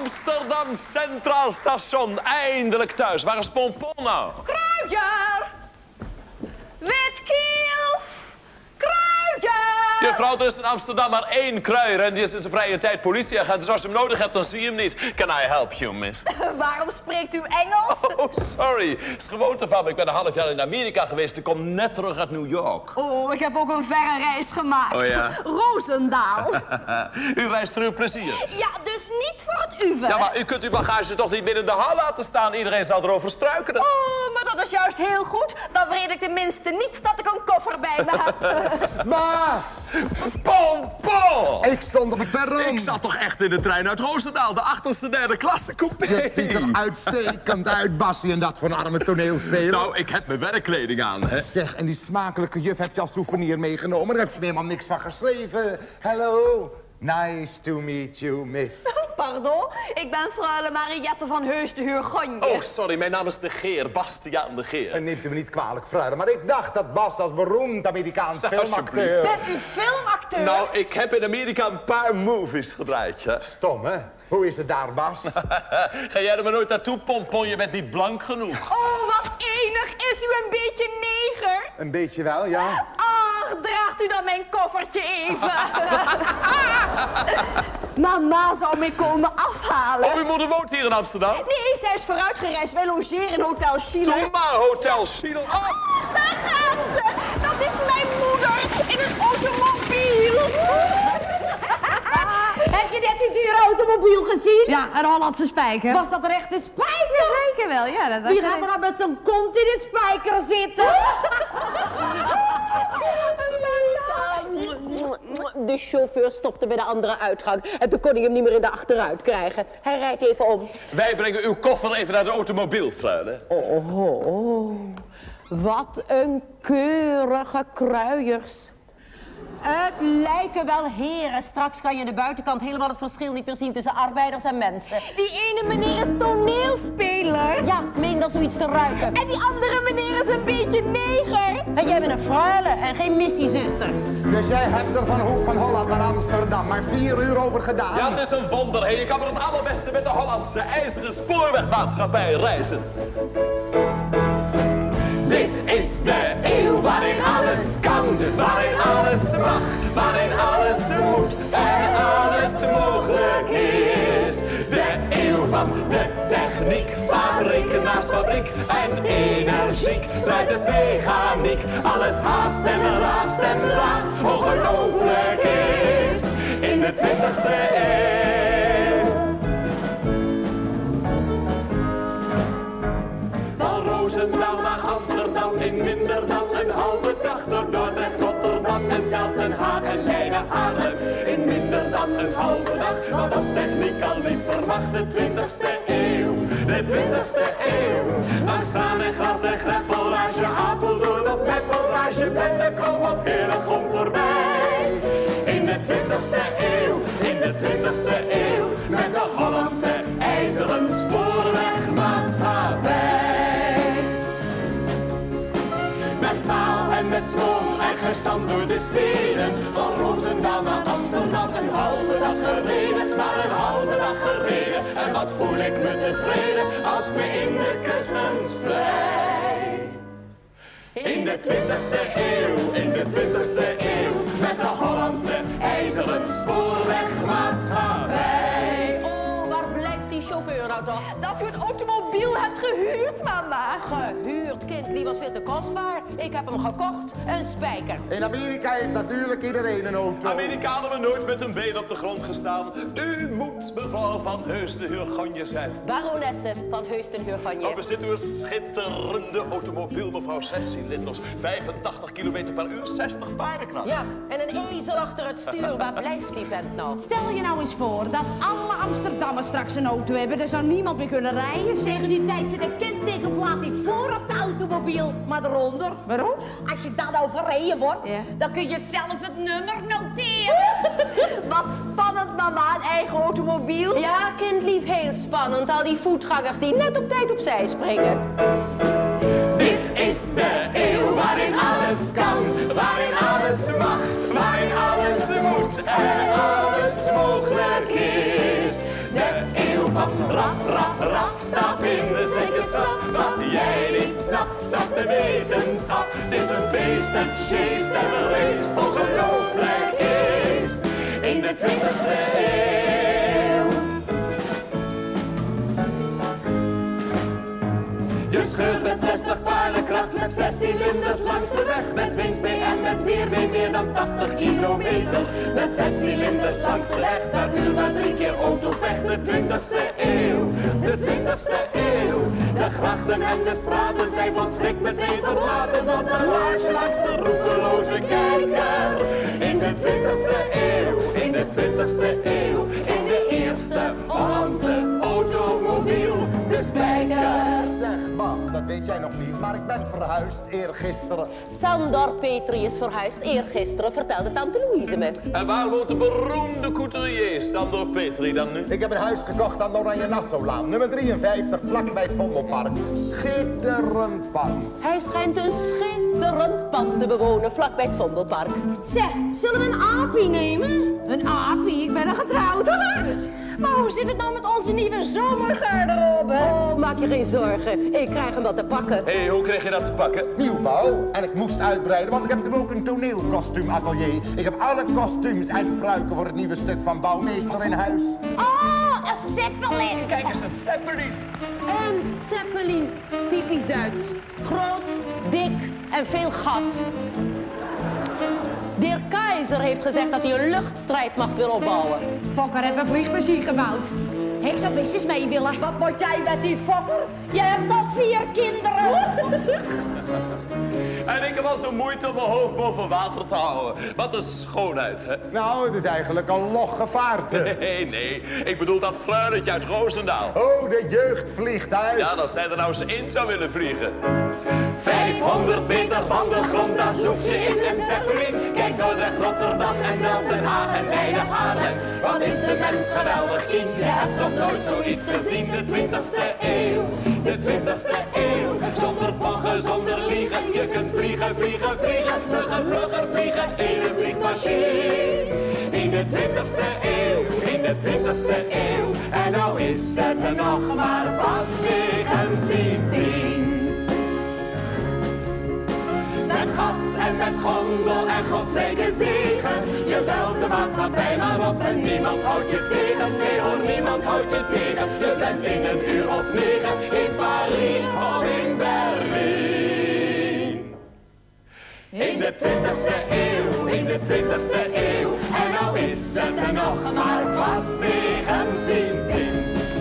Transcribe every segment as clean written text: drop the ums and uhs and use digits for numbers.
Amsterdam Centraal Station. Eindelijk thuis. Waar is Pompon nou? Kruider! Witkiel! Kruider! Juffrouw, er is in Amsterdam maar 1 kruier en die is in zijn vrije tijd politieagent. Dus als je hem nodig hebt, dan zie je hem niet. Can I help you, miss? Waarom spreekt u Engels? Oh, sorry. Het is gewoonte van me. Ik ben een half jaar in Amerika geweest. Ik kom net terug uit New York. Oh, ik heb ook een verre reis gemaakt. Oh ja? Roosendaal. U reist voor uw plezier. Ja, dus niet voor het uwe. Ja, maar u kunt uw bagage toch niet binnen de hal laten staan? Iedereen zal erover struikelen. Oh, maar dat is juist heel goed. Dan weet ik tenminste niet dat ik een koffer bij me heb. Baas! Pompon! Ik stond op het perron. Ik zat toch echt in de trein uit Roosendaal, de 8e derde klasse coupé. Je ziet er uitstekend uit, Bassie, en dat voor een arme toneelspeler. Nou, ik heb mijn werkkleding aan, hè. Zeg, en die smakelijke juf heb je als souvenir meegenomen. Daar heb je helemaal niks van geschreven. Hello, nice to meet you, miss. Pardon, ik ben freule Mariette van Heus de Hurgonje. Oh, sorry, mijn naam is de Geer, Bastiaan de Geer. En neemt u me niet kwalijk, fruile, maar ik dacht dat Bas als beroemd Amerikaans filmacteur... Bent u filmacteur? Nou, ik heb in Amerika een paar movies gedraaid, ja. Stom, hè? Hoe is het daar, Bas? Ga jij er maar nooit naartoe, Pompon? Je bent niet blank genoeg. Oh, wat enig. Is u een beetje neger? Een beetje wel, ja. Ach, draagt u dan mijn koffertje even? Mama zou mij komen afhalen. Oh, uw moeder woont hier in Amsterdam? Nee, zij is vooruitgereisd. Wij logeren in Hotel Chile. Doe maar, Hotel Chile. Oh. Ach, daar gaat ze. Dat is mijn moeder in een automobiel. Heb je net die dure automobiel gezien? Ja, een Hollandse spijker. Was dat een echte spijker? Zeker wel, ja. Dat Wie gaat er dan met zo'n kont in de spijker zitten? De chauffeur stopte bij de andere uitgang. En toen kon ik hem niet meer in de achteruit krijgen. Hij rijdt even om. Wij brengen uw koffer even naar de automobiel, freule. Oh, wat een keurige kruiers. Het lijken wel heren. Straks kan je aan de buitenkant helemaal het verschil niet meer zien tussen arbeiders en mensen. Die ene meneer is toneelspeler. Ja, meen dan zoiets te ruiken. En die andere meneer is een beetje neger. En jij bent een freule en geen missiezuster. Dus jij hebt er van Hoek van Holland naar Amsterdam maar 4 uur over gedaan. Ja, het is een wonder, hè. Je kan maar het allerbeste met de Hollandse IJzeren Spoorwegmaatschappij reizen. Dit is de eeuw waarin alles kan, waarin alles mag, waarin alles moet en alles mogelijk is. De eeuw van de techniek, fabriek naast fabriek en energiek draait het mechaniek. Alles haast en raast en blaast, ongelooflijk is in de 20e eeuw. Van Roosendaal naar Amsterdam in minder dan een halve dag. Door Dordrecht, Rotterdam en Delft, Den Haag en Leiden, Haarlem. In minder dan een halve dag, want of techniek al niet verwacht. De 20e eeuw, de 20e eeuw. Langs Zaan en Gras en Greppelrage, Apeldoorn of Meppelrage. Bennekom of Hillegom voorbij. In de 20e eeuw, in de 20e eeuw. Met de Hollandse IJzeren Spoorwegmaatschappij. Met staal en met stoom en gestand door de steden. Van Roosendaal naar Amsterdam een halve dag gereden. Maar een halve dag gereden. En wat voel ik me tevreden als ik me in de kussens vlei. In de 20e eeuw, in de 20e eeuw. Met de Hollandse IJzeren Spoorwegmaatschappij. Oh, waar blijft die chauffeur nou toch? Dat u het automobiel hebt gehuurd, mama. Gehuurd, kind, die was veel te kostbaar. Ik heb hem gekocht, een spijker. In Amerika heeft natuurlijk iedereen een auto. Amerikanen hebben nooit met een been op de grond gestaan. U moet mevrouw van Heus de Hurgonje zijn. Baronesse van Heus de Hurgonje. Nou bezit u een schitterende automobiel, mevrouw. 6 cilinders, 85 km per uur, 60 paardenkracht. Ja, en een ezel achter het stuur. Waar blijft die vent nou? Stel je nou eens voor dat alle Amsterdammers straks een auto hebben. Er zou niemand meer kunnen rijden. Tegen die tijd zit de kentekenplaat niet voor op de automobiel, maar eronder. Waarom? Als je dan overreden wordt, Ja. dan kun je zelf het nummer noteren. Wat spannend, mama, een eigen automobiel. Ja, kindlief, heel spannend. Al die voetgangers die net op tijd opzij springen. Dit is de eeuw waarin alles kan, waarin alles mag, waarin alles moet en alles mogelijk is. De eeuw van dat de wetenschap. Het is een feest, het sjeest en een race, ongelooflijk is. In de 20e eeuw. Je scheurt met 60 paardenkracht, met 6 cilinders langs de weg. Met wind mee en met weer mee meer dan 80 kilometer. Met 6 cilinders langs de weg, per uur maar 3 keer autopech. De 20e eeuw, de 20e eeuw. De grachten en de straten zijn van schrik meteen verlaten. Want de laars langs de roekeloze kijker. In de 20e eeuw, in de 20e eeuw. In de eerste Hollandse automobiel, de spijker. Zeg, Bas, dat weet jij nog niet, maar ik ben verhuisd eergisteren. Sandor Petri is verhuisd eergisteren, vertelde tante Louise me. En waar woont de beroemde couturier Sandor Petri dan nu? Ik heb een huis gekocht aan de Oranje Nassaulaan, nummer 53, vlak bij het Vondelpark. Schitterend pand. Hij schijnt een schitterend pand te bewonen, vlak bij het Vondelpark. Zeg, zullen we een apie nemen? Een apie, ik ben al getrouwd. Maar hoe zit het nou met onze nieuwe zomergarderobe? Oh, maak je geen zorgen. Ik krijg hem wel te pakken. Hé, hoe kreeg je dat te pakken? Nieuwbouw. En ik moest uitbreiden, want ik heb natuurlijk ook een toneelkostuumatelier. Ik heb alle kostuums en pruiken voor het nieuwe stuk van Bouwmeester in huis. Oh, een zeppelin. Kijk eens, een Zeppelin. Een Zeppelin, typisch Duits. Groot, dik en veel gas. De heer Keizer heeft gezegd dat hij een luchtstrijdmacht wil opbouwen. Fokker heeft een vliegmachine gebouwd. Ik zou best eens mee willen. Wat moet jij met die fokker? Je hebt al 4 kinderen. En ik heb al zo'n moeite om mijn hoofd boven water te houden. Wat een schoonheid, hè? Nou, het is eigenlijk een logge vaart. Nee. Ik bedoel dat freuletje uit Roosendaal. Oh, de jeugd vliegt uit. Ja, als zij er nou eens in zou willen vliegen. 500 meter van de grond, daar zoef je in een Zeppelin. Kijk Dordrecht, Rotterdam en Delft, Den Haag en Leiden, Haarlem. Wat is de mens geweldig kind, je hebt nog nooit zoiets gezien. De 20e eeuw, de 20e eeuw. Zonder pochen, zonder liegen, je kunt vliegen, vliegen, vliegen. Vlugger, vlugger vliegen, in een vliegmachine. In de 20e eeuw, in de 20e eeuw. En nou is het er nog maar pas 1910. Met gas en met gondel en godsrijke zegen. Je belt de maatschappij maar op en niemand houdt je tegen. Nee hoor, niemand houdt je tegen. Je bent in een uur of 9 in Parijs of in Berlijn. In de 20e eeuw, in de 20e eeuw. En nou is het er nog maar pas 1910.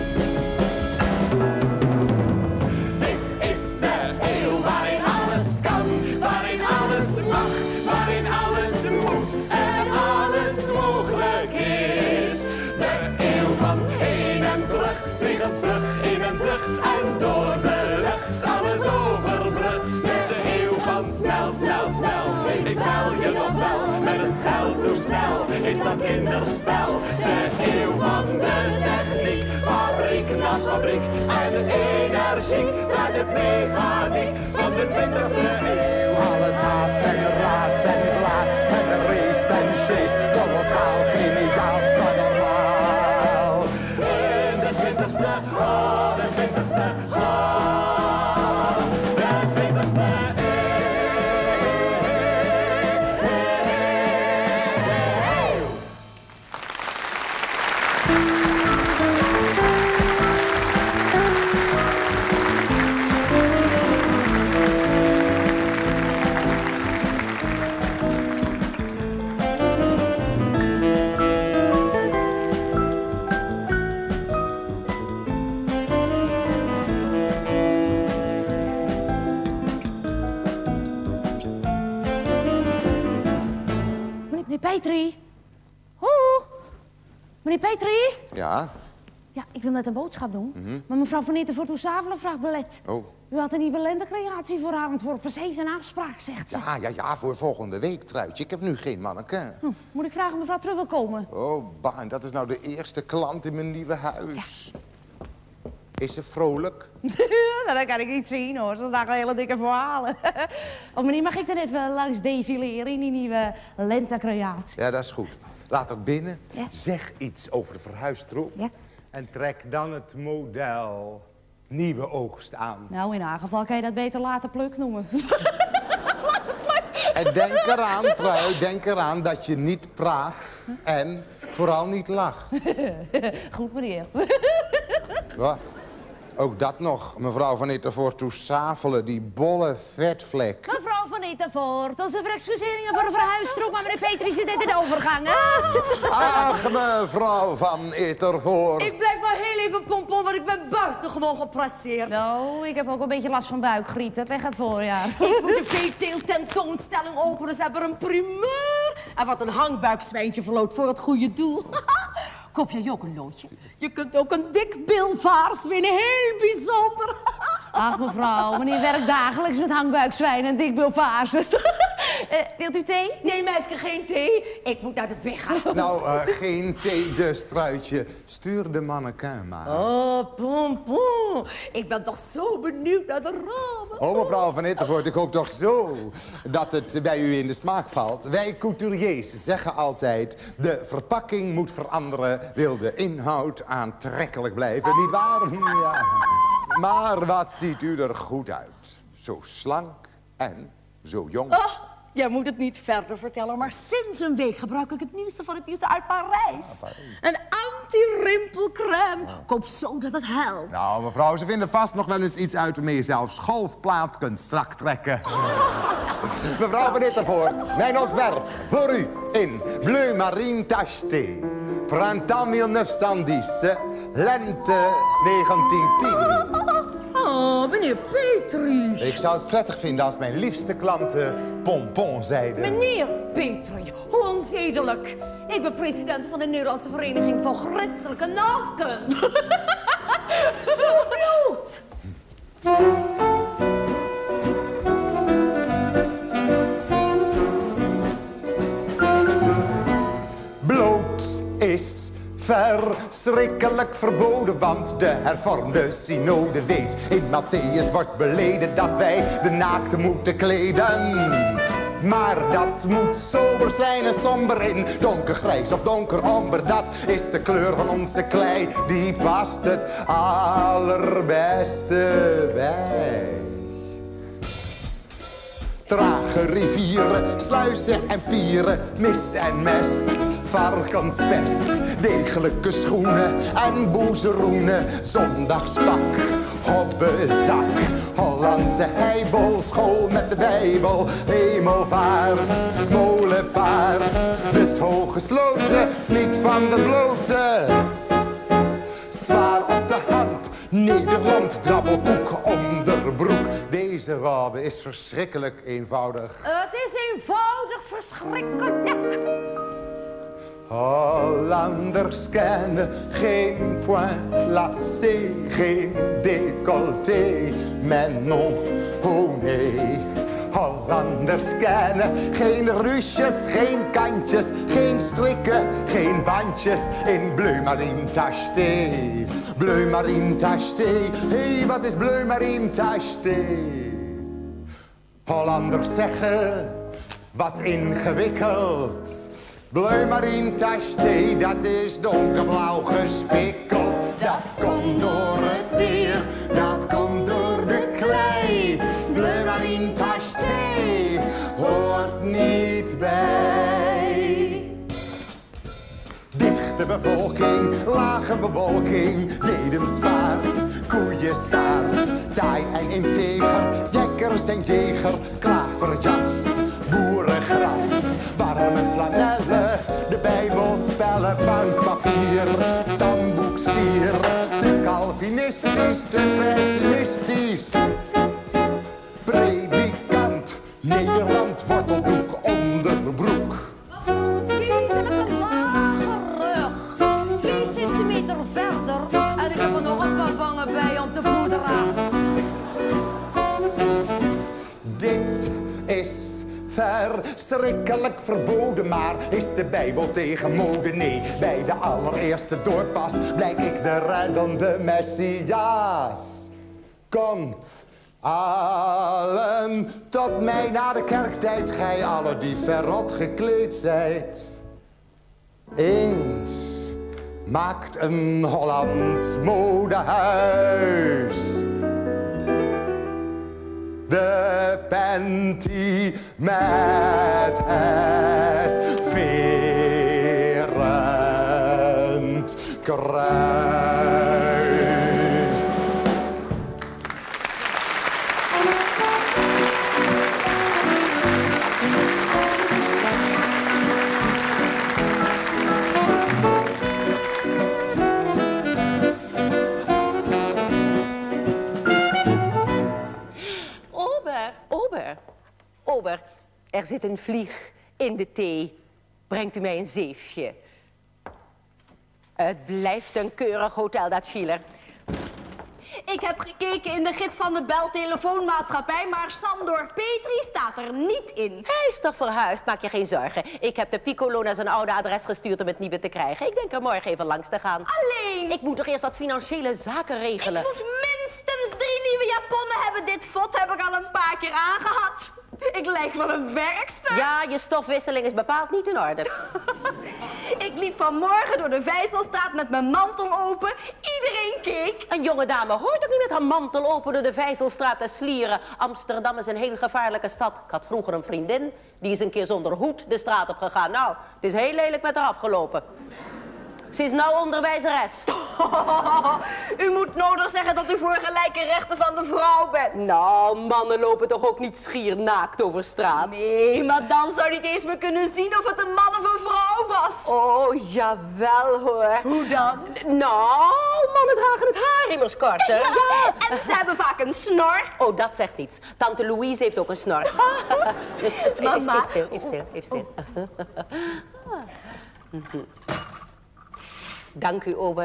Dit is de eeuw waarin alles kan, waarin alles mag, waarin alles moet en alles mogelijk is. De eeuw van heen en terug, vliegensvlug in een zucht en door de lucht alles overbrugt. De eeuw van snel, snel, snel, ik bel je nog wel met een scheltoestel, is dat kinderspel. De eeuw van de techniek, fabriek naast fabriek en energiek, draait het mechaniek van de 20e eeuw. Alles haast en raast en blaast en race en sjeest. Kolossaal, geniaal, maar normaal. In de 20e, oh, de 20e, oh, de 20e eeuw. Meneer Petri? Ho! Meneer Petri? Ja? Ja, ik wil net een boodschap doen. Maar mevrouw Van Eeten voor Toesavelen vraagt belet. Oh. U had een nieuwe lentecreatie voor haar ontworpen. Ze heeft een afspraak, zegt ze. Ja, voor volgende week, Truitje. Ik heb nu geen manneke. Moet ik vragen of mevrouw terug wil komen? Oh, Baan, dat is nou de eerste klant in mijn nieuwe huis. Ja. Is ze vrolijk? Dat kan ik niet zien, hoor. Ze dragen hele dikke verhalen. Oh, meneer, mag ik er net wel langs defileren in die nieuwe lentecreatie? Ja, dat is goed. Laat haar binnen. Ja. Zeg iets over de verhuistroep. Ja. En trek dan het model. nieuwe oogst aan. Nou, in haar geval kan je dat beter later pluk noemen. En denk eraan, Trui, denk eraan dat je niet praat en vooral niet lacht. Goed, meneer. Wat? Ook dat nog, mevrouw Van Ittervoort, toesavelen, die bolle vetvlek. Mevrouw Van Ittervoort, onze verexcuseringen voor de verhuisstroep, maar meneer Petri zit in de overgang, hè? Ach, mevrouw Van Ittervoort. Ik blijf maar heel even pompon, want ik ben buitengewoon gepresseerd. Nou, ik heb ook een beetje last van buikgriep. Dat ligt het voorjaar. Ik moet de veeteelt-tentoonstelling openen. Ze hebben een primeur. En wat een hangbuikzwijntje verloot voor het goede doel. Koop jij ook een loodje? Je kunt ook een dik bilvaars winnen. Heel bijzonder. Ach, mevrouw, meneer werkt dagelijks met hangbuikzwijn en dikbilvaars. Wilt u thee? Nee, meisje, geen thee. Ik moet naar de big gaan. Nou, geen thee dus, Truitje. Stuur de mannequin maar. Oh, pompon. Ik ben toch zo benieuwd naar de ramen. Oh, mevrouw Van Ittervoort, ik hoop toch zo dat het bij u in de smaak valt. Wij couturiers zeggen altijd, de verpakking moet veranderen, wil de inhoud aantrekkelijk blijven, nietwaar? Ja. Maar wat ziet u er goed uit. Zo slank en zo jong. Oh, jij moet het niet verder vertellen, maar sinds een week gebruik ik het nieuwste van het nieuwste uit Parijs. Een anti-rimpelcrème. Koop zo dat het helpt. Nou, mevrouw, ze vinden vast nog wel eens iets uit waarmee je zelfs golfplaat kunt strak trekken. Mevrouw Van Ittervoort, mijn ontwerp voor u in Bleu Marine Tacheté. Printemps 1910, lente 1910. Oh, meneer Petri. Ik zou het prettig vinden als mijn liefste klanten pompon zeiden. Meneer Petri, hoe onzedelijk. Ik ben president van de Nederlandse Vereniging voor Christelijke Naaldkunst. Zo bloed. Bloot is verschrikkelijk verboden, want de hervormde synode weet. In Matthäus wordt beleden dat wij de naakte moeten kleden. Maar dat moet sober zijn en somber in donkergrijs of donkeromber. Dat is de kleur van onze klei, die past het allerbeste bij. Trage rivieren, sluizen en pieren, mist en mest, varkenspest, degelijke schoenen en boezeroenen, zondagspak, hobbezak, Hollandse heibel, school met de Bijbel, hemelvaart, molenpaard, dus hoog gesloten, niet van de blote. Zwaar op de hand, Nederland, drabbelkoek, onderbroek. Deze wabe is verschrikkelijk eenvoudig. Het is eenvoudig verschrikkelijk. Hollanders kennen geen point lacé, geen décolleté, mais non, oh nee. Hollanders kennen geen ruches, geen kantjes, geen strikken, geen bandjes in Bleu Marine Tacheté. Bleu Marine Tacheté, hé, wat is Bleu Marine Tacheté? Hollanders zeggen, wat ingewikkeld. Bleu Marine Tacheté, dat is donkerblauw gespikkeld. Dat komt door het weer, dat komt door de klei. Bleu Marine Tacheté hoort niet bij. Dichte bevolking, lage bewolking, dedensvaart, koeienstaart, taai en integer, jekkers en jeger, klaverjas, boerengras, warme flanellen, de bijbelspellen, bankpapier, stamboekstier, te calvinistisch, te pessimistisch. Predikant, Nederland, worteldoek, onderbroek. Zedelijke lage rug. 2 centimeter verder. En ik heb er nog een paar vangen bij om te poederen. Dit is verschrikkelijk verboden, maar is de Bijbel tegen mode? Nee, bij de allereerste doorpas blijk ik de reddende Messias. Komt allen tot mij naar de kerktijd, gij allen die verrot gekleed zijt. Eens maakt een Hollands modehuis. De panty met het verend kruis. Ober, er zit een vlieg in de thee. Brengt u mij een zeefje. Het blijft een keurig hotel, dat Schiller. Ik heb gekeken in de gids van de beltelefoonmaatschappij, maar Sandor Petri staat er niet in. Hij is toch verhuisd, maak je geen zorgen. Ik heb de Piccolo naar zijn oude adres gestuurd om het nieuwe te krijgen. Ik denk er morgen even langs te gaan. Alleen! Ik moet toch eerst wat financiële zaken regelen. Ik moet minstens 3 nieuwe japonnen hebben. Dit vod heb ik al een paar keer aangehad. Ik lijk wel een werkster. Ja, je stofwisseling is bepaald niet in orde. Ik liep vanmorgen door de Vijzelstraat met mijn mantel open. Iedereen keek. Een jonge dame hoort ook niet met haar mantel open door de Vijzelstraat te slieren. Amsterdam is een heel gevaarlijke stad. Ik had vroeger een vriendin, die is een keer zonder hoed de straat op gegaan. Nou, het is heel lelijk met haar afgelopen. Ze is nou onderwijzeres. U moet nodig zeggen dat u voor gelijke rechten van de vrouw bent. Nou, mannen lopen toch ook niet schier naakt over straat? Nee, maar dan zou je niet eens meer kunnen zien of het een man of een vrouw was. Oh, jawel hoor. Hoe dan? Nou, mannen dragen het haar immers korter. Ja. En ze hebben vaak een snor. Oh, dat zegt niets. Tante Louise heeft ook een snor. Mama. Even stil. Dank u, Ober.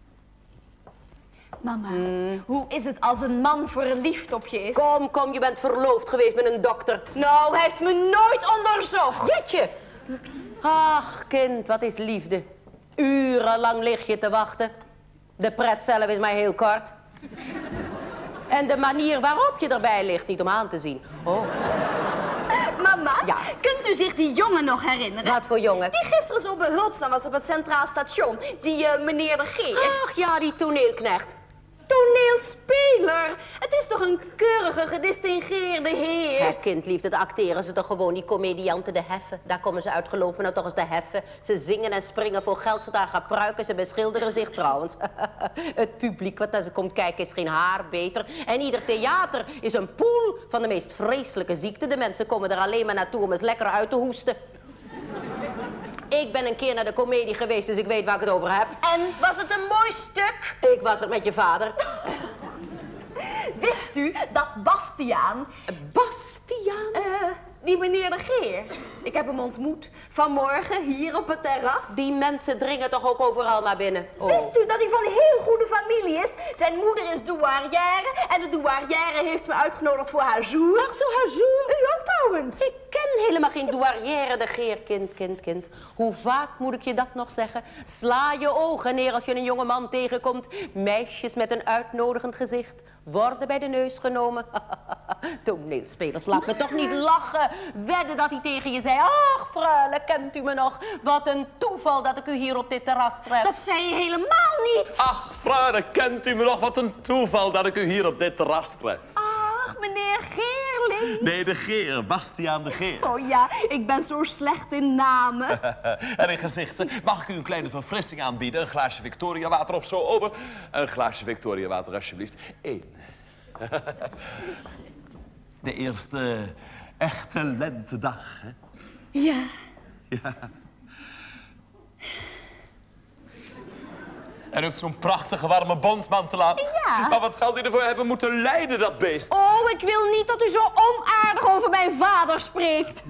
Mama, hoe is het als een man verliefd op je is? Kom, je bent verloofd geweest met een dokter. Nou, hij heeft me nooit onderzocht. Jetje! Ach, kind, wat is liefde? Urenlang lig je te wachten. De pret zelf is maar heel kort. En de manier waarop je erbij ligt, niet om aan te zien. Oh. Mama, Ja. kunt u zich die jongen nog herinneren? Wat voor jongen? Die gisteren zo behulpzaam was op het Centraal Station. Die meneer de Geer. Ach ja, die toneelknecht. Toneelspeler. Het is toch een keurige, gedistingeerde heer? Hè, kindlief, dat acteren ze toch gewoon, die comedianten, de heffen. Daar komen ze uit, geloof me nou toch eens, de heffen. Ze zingen en springen voor geld, ze dragen pruiken, ze beschilderen zich trouwens. Het publiek wat naar ze komt kijken is geen haar beter. En ieder theater is een poel van de meest vreselijke ziekte. De mensen komen er alleen maar naartoe om eens lekker uit te hoesten. Ik ben een keer naar de komedie geweest, dus ik weet waar ik het over heb. En was het een mooi stuk? Ik was er met je vader. Wist u dat Bastiaan... Bastiaan? Die meneer de Geer. Ik heb hem ontmoet. Vanmorgen hier op het terras. Die mensen dringen toch ook overal naar binnen? Oh. Wist u dat hij van een heel goede familie is? Zijn moeder is douarière en de douarière heeft me uitgenodigd voor haar jour. Ach, zo haar jour? U ook trouwens. Ik ken helemaal geen douarière de Geer, kind. Hoe vaak moet ik je dat nog zeggen? Sla je ogen neer als je een jonge man tegenkomt. Meisjes met een uitnodigend gezicht worden bij de neus genomen. Toneelspelers, laat me toch niet lachen. Wedden dat hij tegen je zei, ach, freule, kent u me nog? Wat een toeval dat ik u hier op dit terras tref. Dat zei je helemaal niet. Ach, freule, kent u me nog? Wat een toeval dat ik u hier op dit terras tref. Ach, meneer Geerling. Nee, de Geer, Bastiaan de Geer. Oh ja, ik ben zo slecht in namen. En in gezichten, mag ik u een kleine verfrissing aanbieden? Een glaasje Victoriawater of zo, Ober? Een glaasje Victoriawater, alsjeblieft. 1. De eerste echte lentedag, hè? Ja. Ja. En u hebt zo'n prachtige warme bondmantel aan. Ja. Maar wat zal die ervoor hebben moeten lijden, dat beest? Oh, ik wil niet dat u zo onaardig over mijn vader spreekt.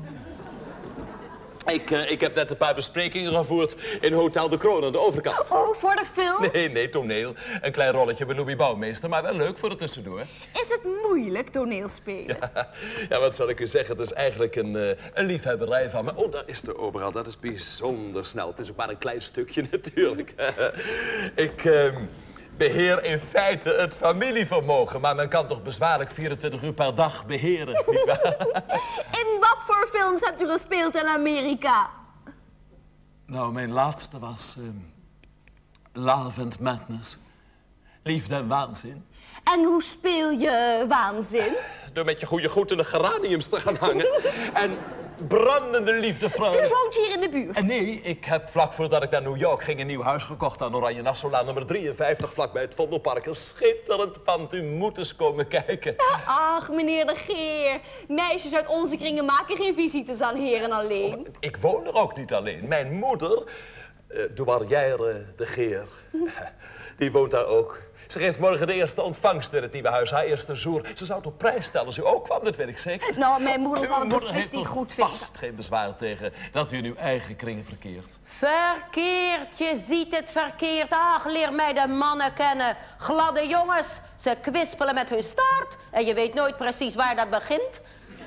Ik heb net een paar besprekingen gevoerd in Hotel de Kroon aan de overkant. Oh, voor de film? Nee, toneel. Een klein rolletje bij Louis Bouwmeester, maar wel leuk voor de tussendoor. Is het moeilijk toneelspelen? Ja, wat zal ik u zeggen? Het is eigenlijk een liefhebberij van me. Oh, daar is de ober al. Dat is bijzonder snel. Het is ook maar een klein stukje natuurlijk. Ik beheer in feite het familievermogen, maar men kan toch bezwaarlijk 24 uur per dag beheren, nietwaar? In wat voor films hebt u gespeeld in Amerika? Nou, mijn laatste was Love and madness. Liefde en waanzin. En hoe speel je waanzin? Door met je goede goed in de geraniums te gaan hangen. En brandende liefde, vrouw. U woont hier in de buurt? En nee, ik heb vlak voordat ik naar New York ging een nieuw huis gekocht aan Oranje Nassaulaan nummer 53, vlakbij het Vondelpark. Een schitterend pand, u moet eens komen kijken. Ach, meneer de Geer. Meisjes uit onze kringen maken geen visites aan heren alleen. Ik woon er ook niet alleen. Mijn moeder, Douarière de Geer, die woont daar ook. Ze geeft morgen de eerste ontvangst in het nieuwe huis, haar eerste jour. Ze zou het op prijs stellen als u ook kwam, dat weet ik zeker. Nou, mijn moeder zal het Uw moeder beslist heeft niet er goed vinden. vast geen bezwaar tegen dat u in uw eigen kringen verkeert. Verkeerd, je ziet het verkeerd. Ach, leer mij de mannen kennen. Gladde jongens, ze kwispelen met hun staart. En je weet nooit precies waar dat begint.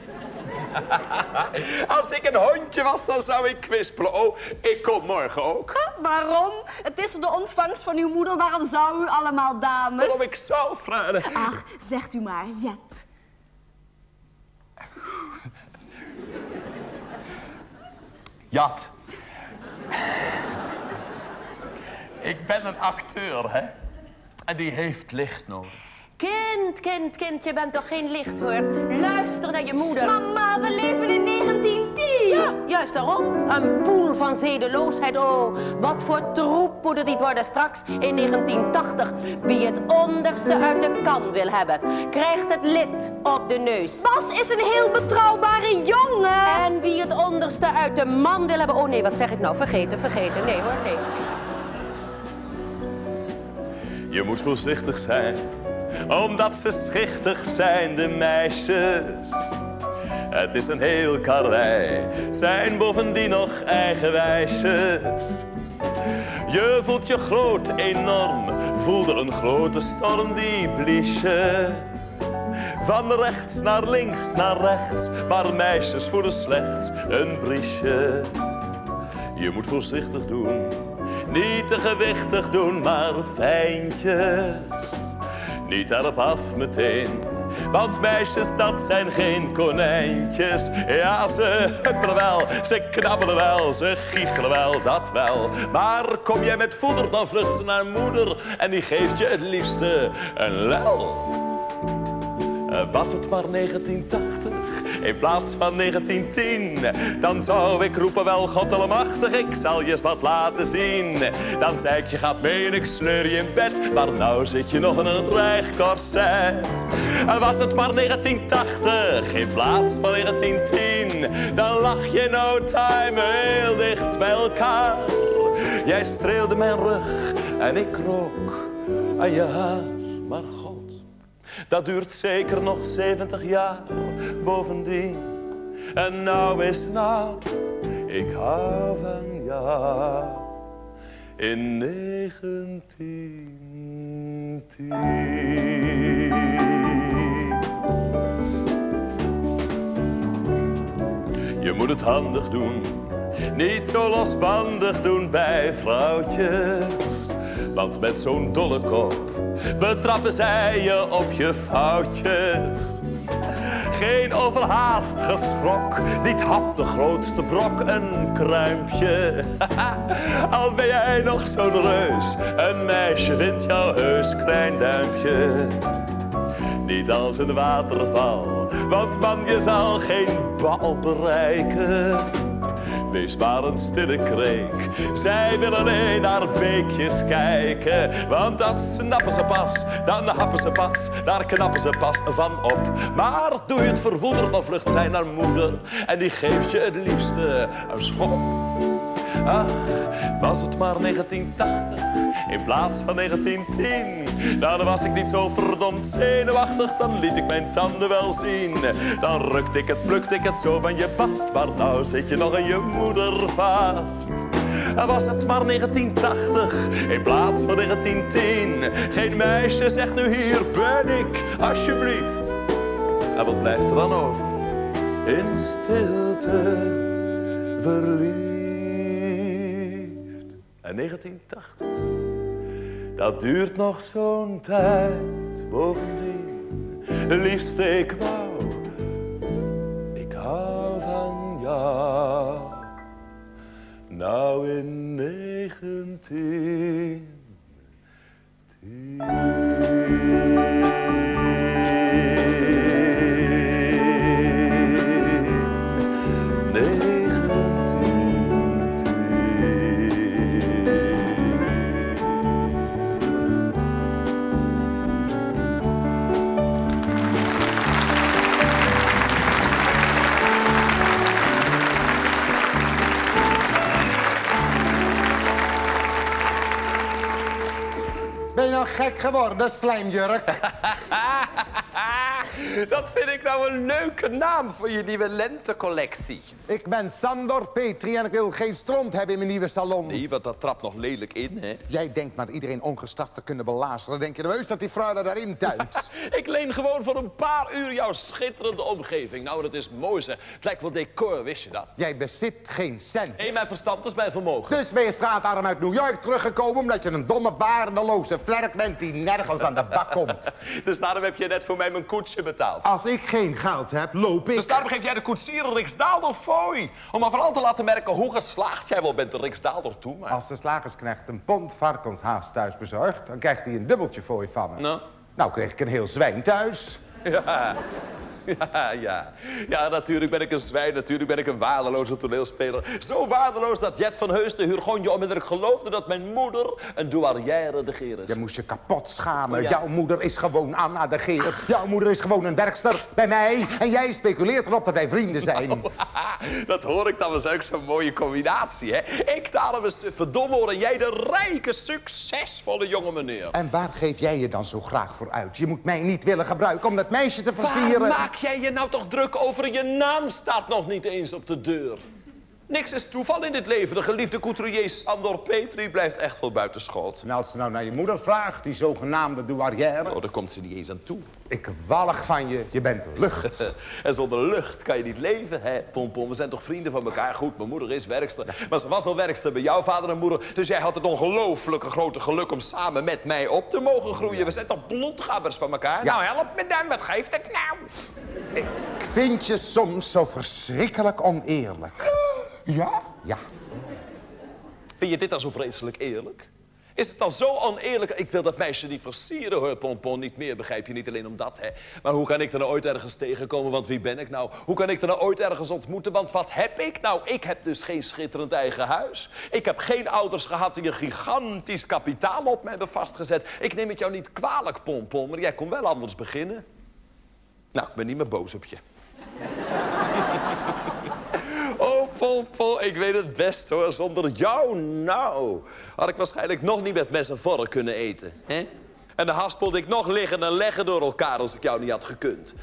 Als ik een hondje was, dan zou ik kwispelen. Oh, ik kom morgen ook. Waarom? Het is de ontvangst van uw moeder. Waarom zou u allemaal, dames? Waarom ik zou vragen? Ach, zegt u maar, Jet. Jat. Ik ben een acteur, hè? En die heeft licht nodig. Kind, je bent toch geen licht, hoor. Luister naar je moeder. Mama, we leven in 1910. Ja, juist daarom. Een poel van zedeloosheid. Oh, wat voor troep moet het niet worden straks in 1980. Wie het onderste uit de kan wil hebben, krijgt het lid op de neus. Bas is een heel betrouwbare jongen. En wie het onderste uit de man wil hebben... Oh nee, wat zeg ik nou? Vergeten. Nee hoor, nee. Je moet voorzichtig zijn, omdat ze schichtig zijn, de meisjes. Het is een heel karrei, het zijn bovendien nog eigenwijsjes. Je voelt je groot, enorm, voelde een grote storm die bliesje. Van rechts naar links naar rechts, maar meisjes voelen slechts een briesje. Je moet voorzichtig doen, niet te gewichtig doen, maar fijntjes. Niet erop af meteen, want meisjes dat zijn geen konijntjes. Ja, ze huppelen wel, ze knabbelen wel, ze giechelen wel, dat wel. Maar kom jij met voeder, dan vlucht ze naar moeder en die geeft je het liefste een lel. Was het maar 1980 in plaats van 1910, dan zou ik roepen wel God allemachtig, ik zal je eens wat laten zien. Dan zei ik je gaat mee en ik sleur je in bed, maar nou zit je nog in een rijgkorset. Was het maar 1980 in plaats van 1910, dan lag je in no time heel dicht bij elkaar. Jij streelde mijn rug en ik rook aan je haar, maar God, dat duurt zeker nog 70 jaar bovendien. En nou is nou, ik hou van jou in 1910. Je moet het handig doen, niet zo losbandig doen bij vrouwtjes. Want met zo'n dolle kop betrappen zij je op je foutjes. Geen overhaast geschrok, niet hap de grootste brok, een kruimpje. Al ben jij nog zo'n reus, een meisje vindt jou heus klein duimpje. Niet als een waterval, want man, je zal geen bal bereiken. Wees maar een stille kreek, zij wil alleen naar beekjes kijken. Want dat snappen ze pas, dan happen ze pas, daar knappen ze pas van op. Maar doe je het verwoederd, dan vlucht zij naar moeder en die geeft je het liefste een schop. Ach, was het maar 1980 in plaats van 1910, dan was ik niet zo verdomd zenuwachtig, dan liet ik mijn tanden wel zien. Dan rukte ik het, plukte ik het zo van je bast, maar nou zit je nog in je moeder vast. Was het maar 1980 in plaats van 1910, geen meisje zegt nu hier ben ik, alsjeblieft. En wat blijft er dan over? In stilte verliefd. En 1980, dat duurt nog zo'n tijd bovendien. Liefste, ik wou, ik hou van jou. Nou in 1910. Ben je nou gek geworden, slijmjurk? Dat vind ik nou een leuke naam voor je nieuwe lentecollectie. Ik ben Sandor Petri en ik wil geen stront hebben in mijn nieuwe salon. Nee, want dat trapt nog lelijk in, hè? Jij denkt maar iedereen ongestraft te kunnen belazeren. Dan denk je nou heus dat die fruiler daarin tuint. Ik leen gewoon voor een paar uur jouw schitterende omgeving. Nou, dat is mooi, zeg. Het lijkt wel decor, wist je dat? Jij bezit geen cent. Nee, mijn verstand is mijn vermogen. Dus ben je straatarm uit New York teruggekomen omdat je een domme, baardeloze vlerk bent die nergens aan de bak komt. Dus daarom heb je net voor mij mijn koetsje betaald. Als ik geen geld heb, loop ik. Dus daarom geef jij de koetsier een riksdaalder fooi. Om maar vooral te laten merken hoe geslaagd jij wel bent de riksdaalder toe. Maar... Als de slagersknecht een pond varkenshaas thuis bezorgt, dan krijgt hij een dubbeltje fooi van me. Nou kreeg ik een heel zwijn thuis. Ja, natuurlijk ben ik een zwijn, natuurlijk ben ik een waardeloze toneelspeler. Zo waardeloos dat Jet van Heus de Hurgonje onmiddellijk geloofde dat mijn moeder een douarière de Geer is. Je moest je kapot schamen. Oh, ja. Jouw moeder is gewoon Anna de Geer. Jouw moeder is gewoon een werkster bij mij. En jij speculeert erop dat wij vrienden zijn. Dat hoor ik dan wel eens ook zo'n mooie combinatie, hè? Ik de arme sufferdomme en jij de rijke, succesvolle jonge meneer. En waar geef jij je dan zo graag voor uit? Je moet mij niet willen gebruiken om dat meisje te versieren. Waar maak jij je nou toch druk over? Je naam staat nog niet eens op de deur. Niks is toeval in dit leven. De geliefde couturier Sandor Petri blijft echt wel buitenschot. En als ze nou naar je moeder vraagt, die zogenaamde douarière... Oh, daar komt ze niet eens aan toe. Ik walg van je, je bent lucht. En zonder lucht kan je niet leven, hè, Pompom? We zijn toch vrienden van elkaar? Goed, mijn moeder is werkster. Maar ze was al werkster bij jouw vader en moeder. Dus jij had het ongelooflijke grote geluk om samen met mij op te mogen groeien. We zijn toch bloedgabbers van elkaar? Ja. Nou, help me dan. Wat geeft het nou? Ik vind je soms zo verschrikkelijk oneerlijk. Ja? Ja. Vind je dit dan zo vreselijk eerlijk? Is het dan zo oneerlijk? Ik wil dat meisje niet versieren, hoor, Pompon. Niet meer, begrijp je? Niet alleen om dat, hè. Maar hoe kan ik er nou ooit ergens tegenkomen? Want wie ben ik nou? Hoe kan ik er nou ooit ergens ontmoeten? Want wat heb ik? Nou, ik heb dus geen schitterend eigen huis. Ik heb geen ouders gehad die een gigantisch kapitaal op me hebben vastgezet. Ik neem het jou niet kwalijk, Pompon, maar jij kon wel anders beginnen. Nou, ik ben niet meer boos op je. Oh, Pompon, ik weet het best, hoor. Zonder jou, nou, had ik waarschijnlijk nog niet met mes en vork kunnen eten. Hè? En dan haspelde ik nog liggen en leggen door elkaar als ik jou niet had gekund.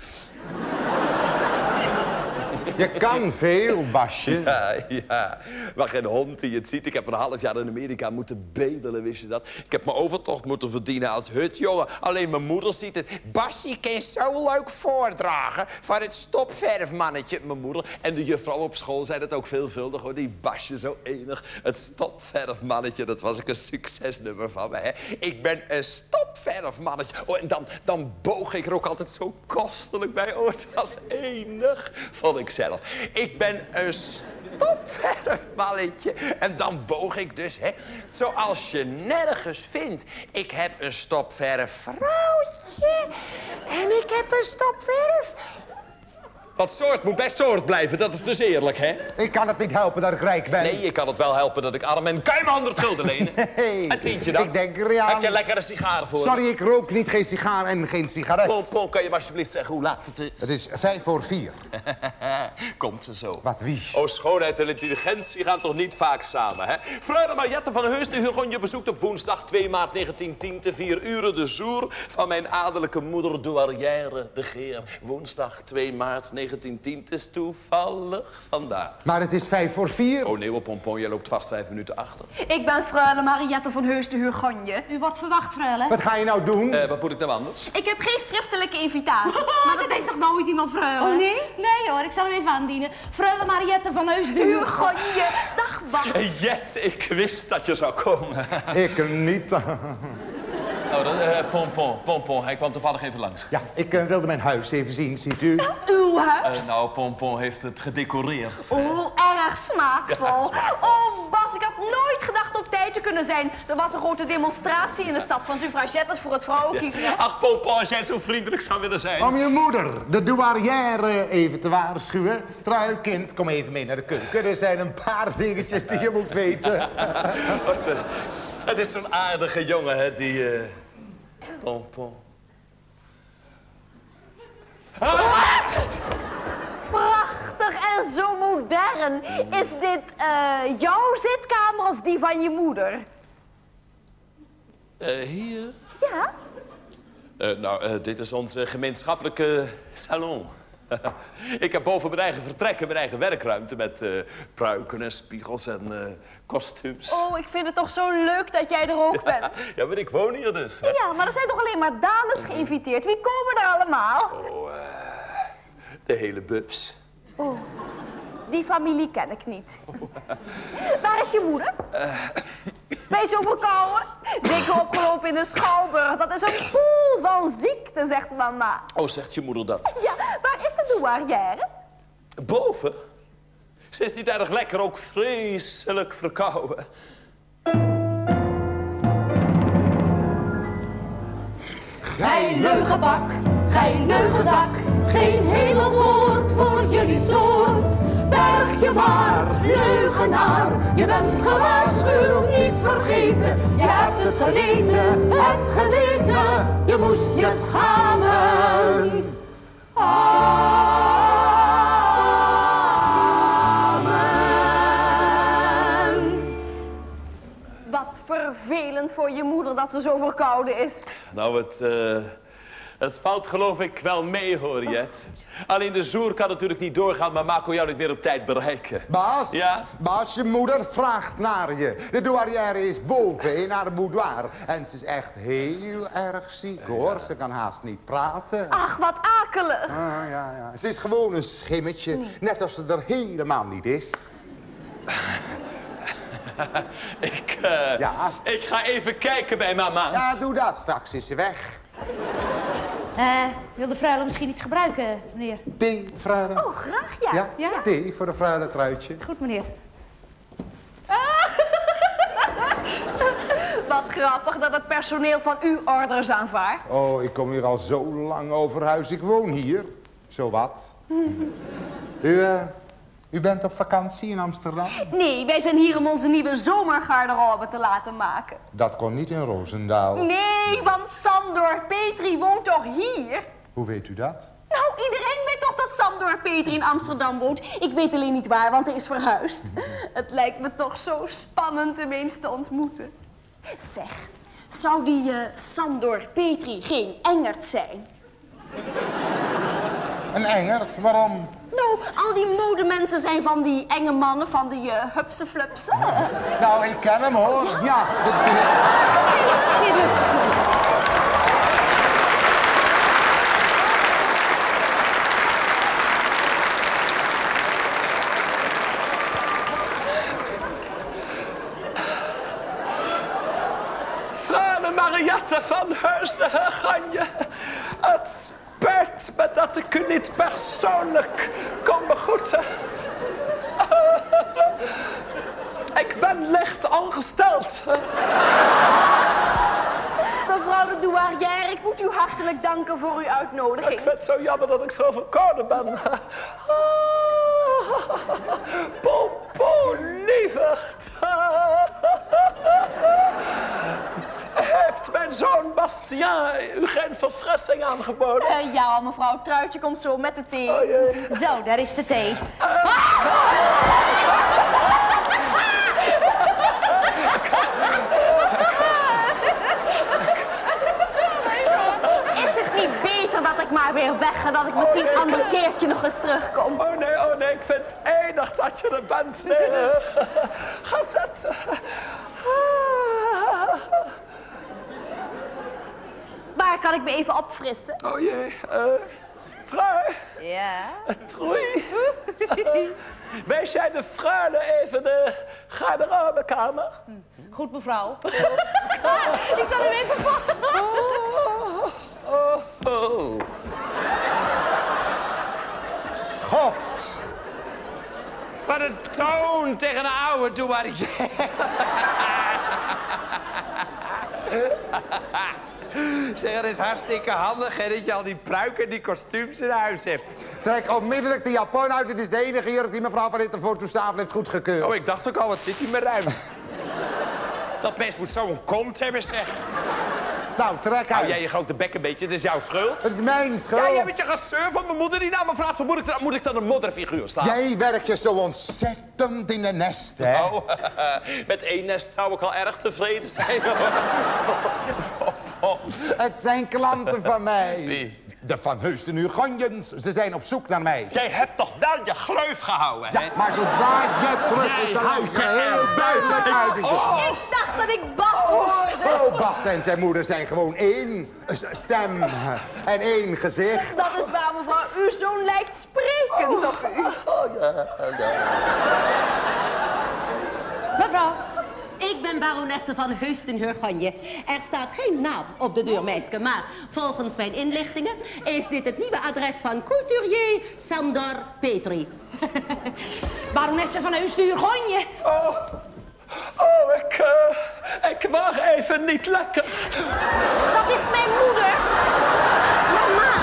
Je kan veel, Basje. Ja. Maar geen hond die het ziet. Ik heb een half jaar in Amerika moeten bedelen, wist je dat? Ik heb mijn overtocht moeten verdienen als hutjongen. Alleen mijn moeder ziet het. Basje kan zo leuk voordragen van het stopverfmannetje. Mijn moeder en de juffrouw op school zei dat ook veelvuldig, hoor. Die Basje, zo enig. Het stopverfmannetje, dat was ook een succesnummer van me, hè. Ik ben een stopverfmannetje. Oh, en dan boog ik er ook altijd zo kostelijk bij. Oh, het was enig, vond ik zelf. Ik ben een stopverfmannetje. En dan boog ik dus, hè. Zoals je nergens vindt. Ik heb een stopverfvrouwtje. En ik heb een stopverf... Wat soort moet bij soort blijven, dat is dus eerlijk, hè? Ik kan het niet helpen dat ik rijk ben. Nee, je kan het wel helpen dat ik arm ben. Kan je me 100 gulden lenen? Hey, een tientje dan? Ik denk er aan. Heb je lekker een sigaar voor? Sorry, ik rook niet, geen sigaar en geen sigaret. Pompon, kan je me alsjeblieft zeggen hoe laat het is? Het is 3:55. Komt ze zo. Wat wie? Oh, schoonheid en intelligentie gaan toch niet vaak samen, hè? Freule Mariette van Heus de Hurgonje bezoekt op woensdag 2 maart 1910 te 4 uren de jour van mijn adellijke moeder douarière de Geer. Woensdag 2 maart 1910, het is toevallig vandaag. Maar het is 3:55. Oh nee, Pompon, jij loopt vast 5 minuten achter. Ik ben freule Mariette van Heus de Hurgonje. U wordt verwacht, freule. Wat ga je nou doen? Wat moet ik nou anders? Ik heb geen schriftelijke invitatie. Maar dat heeft toch nooit iemand, freule? Oh, nee? Nee hoor, ik zal hem even aandienen. Freule Mariette van Heus de Hurgonje. Dag, Bas. Jet, ik wist dat je zou komen. Ik niet. Pompon, hij kwam toevallig even langs. Ja, ik wilde mijn huis even zien, ziet u? Uw huis? Nou, Pompon heeft het gedecoreerd. Oh, erg smaakvol. Oh, Bas, ik had nooit gedacht op tijd te kunnen zijn. Er was een grote demonstratie in de stad van suffragettes voor het vrouwenkiesrecht. Ach, Pompon, als jij zo vriendelijk zou willen zijn. Om je moeder, de douarière, even te waarschuwen. Trui, kind, kom even mee naar de keuken. Er zijn een paar dingetjes die je moet weten. Het is zo'n aardige jongen, hè, die... Pompon. Prachtig en zo modern. Is dit jouw zitkamer of die van je moeder? Hier? Ja? Dit is onze gemeenschappelijke salon. Ik heb boven mijn eigen vertrek en mijn eigen werkruimte met pruiken en spiegels en kostuums. Oh, ik vind het toch zo leuk dat jij er ook bent. Ja, maar ik woon hier dus. Hè? Ja, maar er zijn toch alleen maar dames geïnviteerd? Wie komen er allemaal? Oh, de hele bubs. Oh, die familie ken ik niet. Waar is je moeder? Ben je zo verkouden? Zeker opgelopen in de Schouwburg. Dat is een poel van ziekte, zegt mama. Oh, zegt je moeder dat? Ja, waar is de douarière? Boven? Ze is niet erg lekker, ook vreselijk verkouden. Gij leugenbak, gij leugenzak, geen hele woord voor jullie soort. Berg je maar, leugenaar, je bent gewaarschuwd, niet vergeten. Je hebt het geweten, je moest je schamen. Amen. Wat vervelend voor je moeder dat ze zo verkouden is. Nou, het valt geloof ik wel mee, hoor, Jet. Alleen de zoer kan natuurlijk niet doorgaan, maar Ma kon jou niet meer op tijd bereiken. Bas, Ja? Bas, je moeder vraagt naar je. De douarière is boven in haar boudoir. En ze is echt heel erg ziek, hoor. Ze kan haast niet praten. Ach, wat akelig. Ja. Ze is gewoon een schimmetje, net als ze er helemaal niet is. Ik ga even kijken bij mama. Ja, doe dat. Straks is ze weg. Wil de fruile misschien iets gebruiken, meneer? Thee, fruile? Oh, graag, ja. Ja? Thee voor de fruile truitje. Goed, meneer. Wat grappig dat het personeel van u orders aanvaardt. Oh, ik kom hier al zo lang over huis. Ik woon hier. Zowat. U bent op vakantie in Amsterdam? Nee, wij zijn hier om onze nieuwe zomergarderobe te laten maken. Dat kon niet in Roosendaal. Nee, want Sandor Petri woont toch hier? Hoe weet u dat? Nou, iedereen weet toch dat Sandor Petri in Amsterdam woont? Ik weet alleen niet waar, want hij is verhuisd. Het lijkt me toch zo spannend hem eens te ontmoeten. Zeg, zou die Sandor Petri geen engert zijn? Een engert? Waarom? Nou, al die modemensen zijn van die enge mannen, van die hupse-flupse. Nou, ik ken hem, hoor. Ja, dit is Geen hupse-flups. Freule Mariette van Heusden-Herganje. Het spijt me dat ik u niet persoonlijk kon begroeten. Ik ben licht ongesteld. Mevrouw de douarière, ik moet u hartelijk danken voor uw uitnodiging. Ik vind het zo jammer dat ik zo verkouden ben. Popo, lieverd. Heeft mijn zoon Bastien u geen verfrissing aangeboden? Ja, mevrouw Truitje komt zo met de thee. Oh, jee. Zo, daar is de thee. Is het niet beter dat ik maar weer weg ga, dat ik misschien een ander keertje nog eens terugkom? Oh nee, ik vind het enig dat je er bent. Nee. Ga zitten. Waar kan ik me even opfrissen? Oh jee, Trui. Ja? Troei. Wees jij de freule even de garderobekamer? Goed, mevrouw. Ik zal hem even Oh. Schoft. Wat een toon tegen een oude douarière. Zeg, het is hartstikke handig hè, dat je al die pruiken en die kostuums in huis hebt. Trek onmiddellijk de japon uit. Het is de enige hier dat die mevrouw van Intervoortoestafel heeft goedgekeurd. Oh, ik dacht ook al, wat zit hij me ruim. Dat beest moet zo'n kont hebben, zeg. Nou, trek uit. Hou jij je grote bek een beetje, het is jouw schuld. Het is mijn schuld. Ja, jij bent je gezeur van mijn moeder die naar me vraagt. Moet ik dan een modderfiguur staan? Jij werkt je zo ontzettend in een nest, hè? Oh, met 1 nest zou ik al erg tevreden zijn. Het zijn klanten van mij. Wie? De Van Heusden Urgonjens. Ze zijn op zoek naar mij. Jij hebt toch wel je gleuf gehouden, hè? Ja, maar zodra je terug is, dan hou je heel buiten uit. Ik dacht dat ik Bas hoorde. Oh, Bas en zijn moeder zijn gewoon één stem en één gezicht. Dat is waar, mevrouw. Uw zoon lijkt sprekend op u. Mevrouw. Ik ben baronesse van Heusden-Hurganje. Er staat geen naam op de deur, meisje, maar volgens mijn inlichtingen is dit het nieuwe adres van couturier Sandor Petri. Baronesse van Heusden-Hurganje. Oh, ik mag even niet lekker. Dat is mijn moeder. Mama.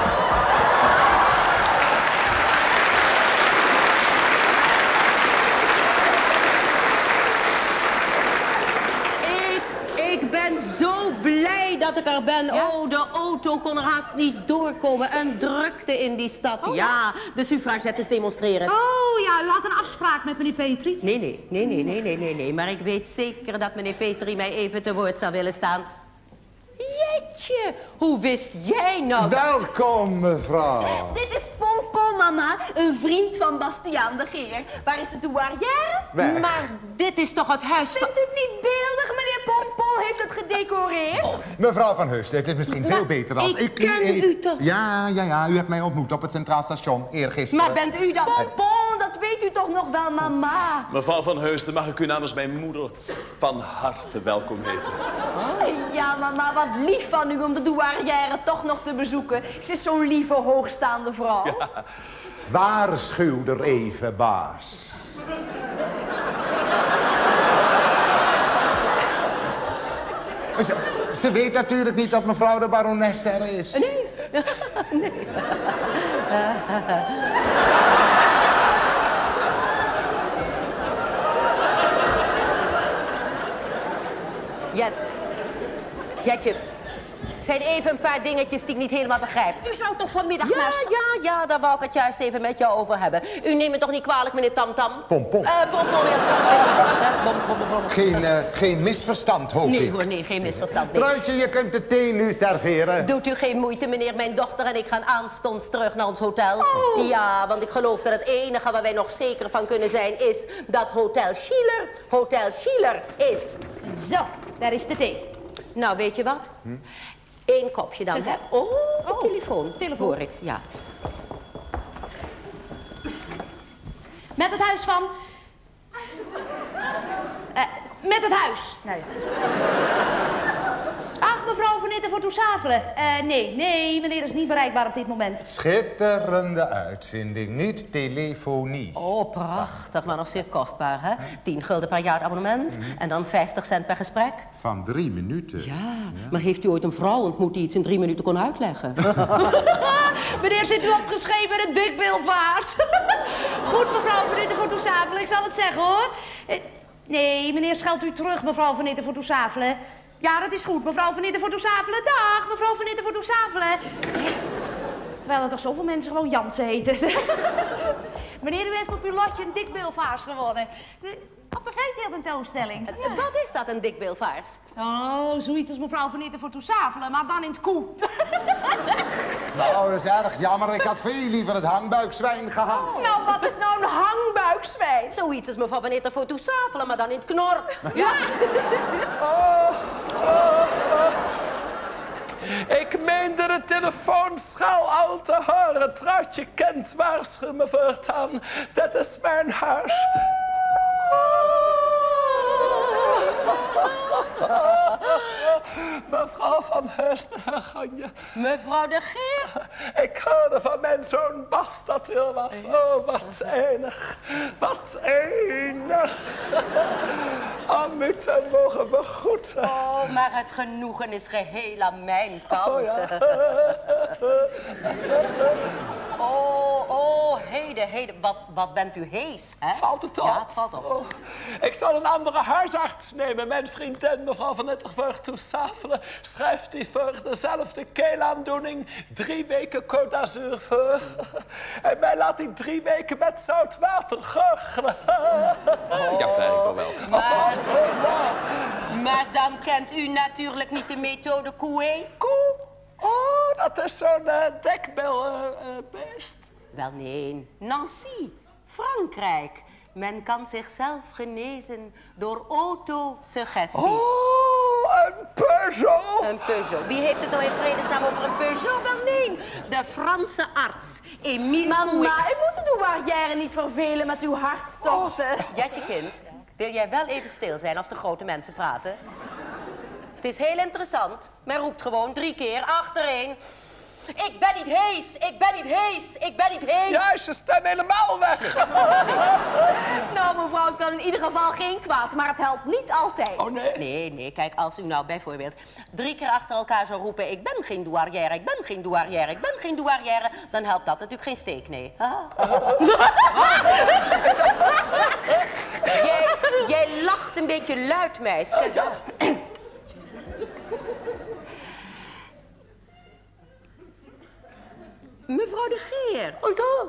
Ik ben zo blij dat ik er ben. Ja? Oh, de auto kon er haast niet doorkomen. Een drukte in die stad. Oh, ja, de suffragettes demonstreren. Oh ja, u had een afspraak met meneer Petri. Nee. Maar ik weet zeker dat meneer Petri mij even te woord zou willen staan. Jeetje, hoe wist jij nou? Welkom, mevrouw. Dit is Pompon, mama. Een vriend van Bastiaan de Geer. Waar is de douarière? Weg. Maar dit is toch het huis van... Vindt u het niet beeldig? Meneer Pompon heeft het gedecoreerd. Mevrouw Van Heusden, het is misschien veel beter als ik u... ken u toch? Ja, u hebt mij ontmoet op het Centraal Station eergisteren. Maar bent u dan... Pompon, dat weet u toch nog wel, mama? Mevrouw Van Heusden, mag ik u namens mijn moeder van harte welkom heten? Ja, mama, wat lief van u om de douarière toch nog te bezoeken. Ze is zo'n lieve, hoogstaande vrouw. Ja. Waarschuw er even, baas. Ze weet natuurlijk niet dat mevrouw de baronesse er is. Nee. Jetje, zijn even een paar dingetjes die ik niet helemaal begrijp. U zou toch vanmiddag naar... Ja, daar wou ik het juist even met jou over hebben. U neemt me toch niet kwalijk, meneer Tamtam? Pompon. Pompon, ja. Geen misverstand, hoop ik. Nee hoor, nee, geen misverstand. Nee. Truitje, je kunt de thee nu serveren. Doet u geen moeite, meneer. Mijn dochter en ik gaan aanstonds terug naar ons hotel. Oh. Ja, want ik geloof dat het enige waar wij nog zeker van kunnen zijn is dat Hotel Schiller is. Zo, daar is de thee. Nou, weet je wat? 1 kopje dan. Telefoon. Hoor ik, ja. Met het huis van... met het huis. Nou ja. Ach, mevrouw Van Nitten voor Toesavelen. Nee, meneer is niet bereikbaar op dit moment. Schitterende uitvinding, niet telefonie. Oh, prachtig, maar nog zeer kostbaar, hè? 10 gulden per jaar abonnement en dan 50 cent per gesprek. Van 3 minuten. Ja, maar heeft u ooit een vrouw ontmoet die iets in 3 minuten kon uitleggen? Meneer, zit u opgeschreven in een dikbilvaart? Goed, mevrouw Van Nitten voor Toesavelen, ik zal het zeggen, hoor. Nee, meneer, scheldt u terug, mevrouw Van Nitten voor Toesavelen. Ja, dat is goed, mevrouw Van Nitten voor Toesavelen. Dag, mevrouw Van Nitten voor Toesavelen. Terwijl er toch zoveel mensen gewoon Jansen heten. Meneer, u heeft op uw lotje een dikbilvaars gewonnen. Op de veeteeltentoonstelling. Wat is dat, een dikbilvaars? Oh, zoiets als mevrouw Van Nitten voor Toesavelen, maar dan in het koe. Nou, dat is erg jammer. Ik had veel liever het hangbuikzwijn gehad. Nou, wat is nou een hangbuikzwijn? Zoiets als mevrouw Van Nitten voor Toesavelen, maar dan in het knor. Ja. Ik meende de telefoonschel al te horen. Truitje kent, waarschuw me voortaan. Dat is mijn huis. Mevrouw Van Heusden-Hurganje. Mevrouw de Geer? Ik hoorde van mijn zoon Bas dat u er was. Oh, wat enig. Wat enig. Om u te mogen begroeten. Oh, maar het genoegen is geheel aan mijn kant. Oh, ja. Oh, heden. Wat bent u hees, hè? Valt het op? Ja, het valt op. Oh, ik zal een andere huisarts nemen. Mijn vriendin, mevrouw Van Ittervoort Toesafelen, schrijft die voor dezelfde keelaandoening 3 weken Côte d'Azur voor. En mij laat hij 3 weken met zout water goochelen. Ja, krijg ik nog wel. Maar dan kent u natuurlijk niet de methode Coué. Koe? Oh, dat is zo'n dekbilbeest. Wel nee, Nancy, Frankrijk. Men kan zichzelf genezen door autosuggestie. Oh, een Peugeot. Een Peugeot. Wie heeft het nou in vredesnaam over een Peugeot? Wel nee, de Franse arts, Émile Coué. Mama, u moet de douarière niet vervelen met uw hartstochten. Jetje kind, wil jij wel even stil zijn als de grote mensen praten? Het is heel interessant. Men roept gewoon 3 keer achtereen. Ik ben niet hees, ik ben niet hees, ik ben niet hees. Ja, is je stem helemaal weg. Nou, mevrouw, het kan in ieder geval geen kwaad, maar het helpt niet altijd. Oh, nee? Nee, kijk, als u nou bijvoorbeeld 3 keer achter elkaar zou roepen... ik ben geen douarière, ik ben geen douarière, ik ben geen douarière... dan helpt dat natuurlijk geen steek, nee. Jij lacht een beetje luid, meisje. Ja. Mevrouw de Geer. Oh, ja.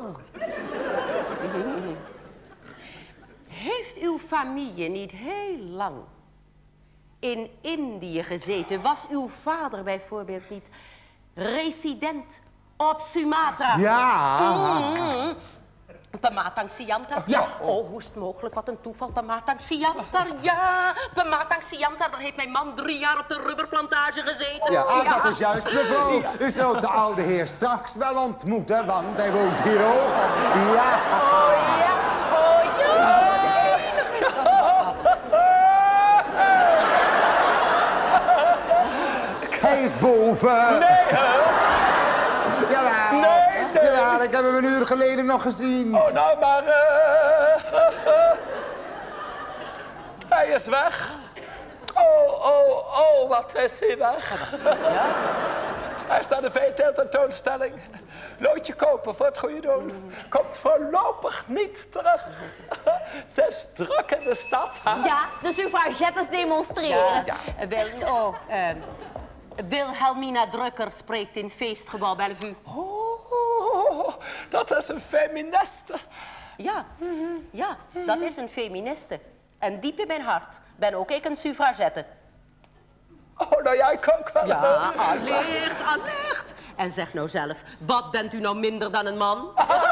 Heeft uw familie niet heel lang in Indië gezeten? Was uw vader bijvoorbeeld niet resident op Sumatra? Ja. Pematang Siantar? Ja. Oh, hoe is het mogelijk? Wat een toeval. Pematang Siantar, ja. Pematang Siantar, daar heeft mijn man 3 jaar op de rubberplantage gezeten. Ja, dat is juist, mevrouw. U zult de oude heer straks wel ontmoeten, want hij woont hier ook. Ja. Oh ja. Hij is boven. Nee, hè? Jawel. Nee. Jawel, ik heb hem een uur geleden nog gezien. Oh, nou, maar... Hij is weg. Oh, wat is hij weg. Ja? Hij is naar de veeteeltentoonstelling. Loodje kopen voor het goede doel. Komt voorlopig niet terug. Het is druk in de stad. Hè? Ja, de suffragettes demonstreren. Ja. Wilhelmina Drucker spreekt in Feestgebouw Bellevue. Oh, dat is een feministe. Ja, dat is een feministe. En diep in mijn hart ben ook ik een suffragette. Oh, nou ja, ik ook wel. Ja, allicht. En zeg nou zelf, wat bent u nou minder dan een man?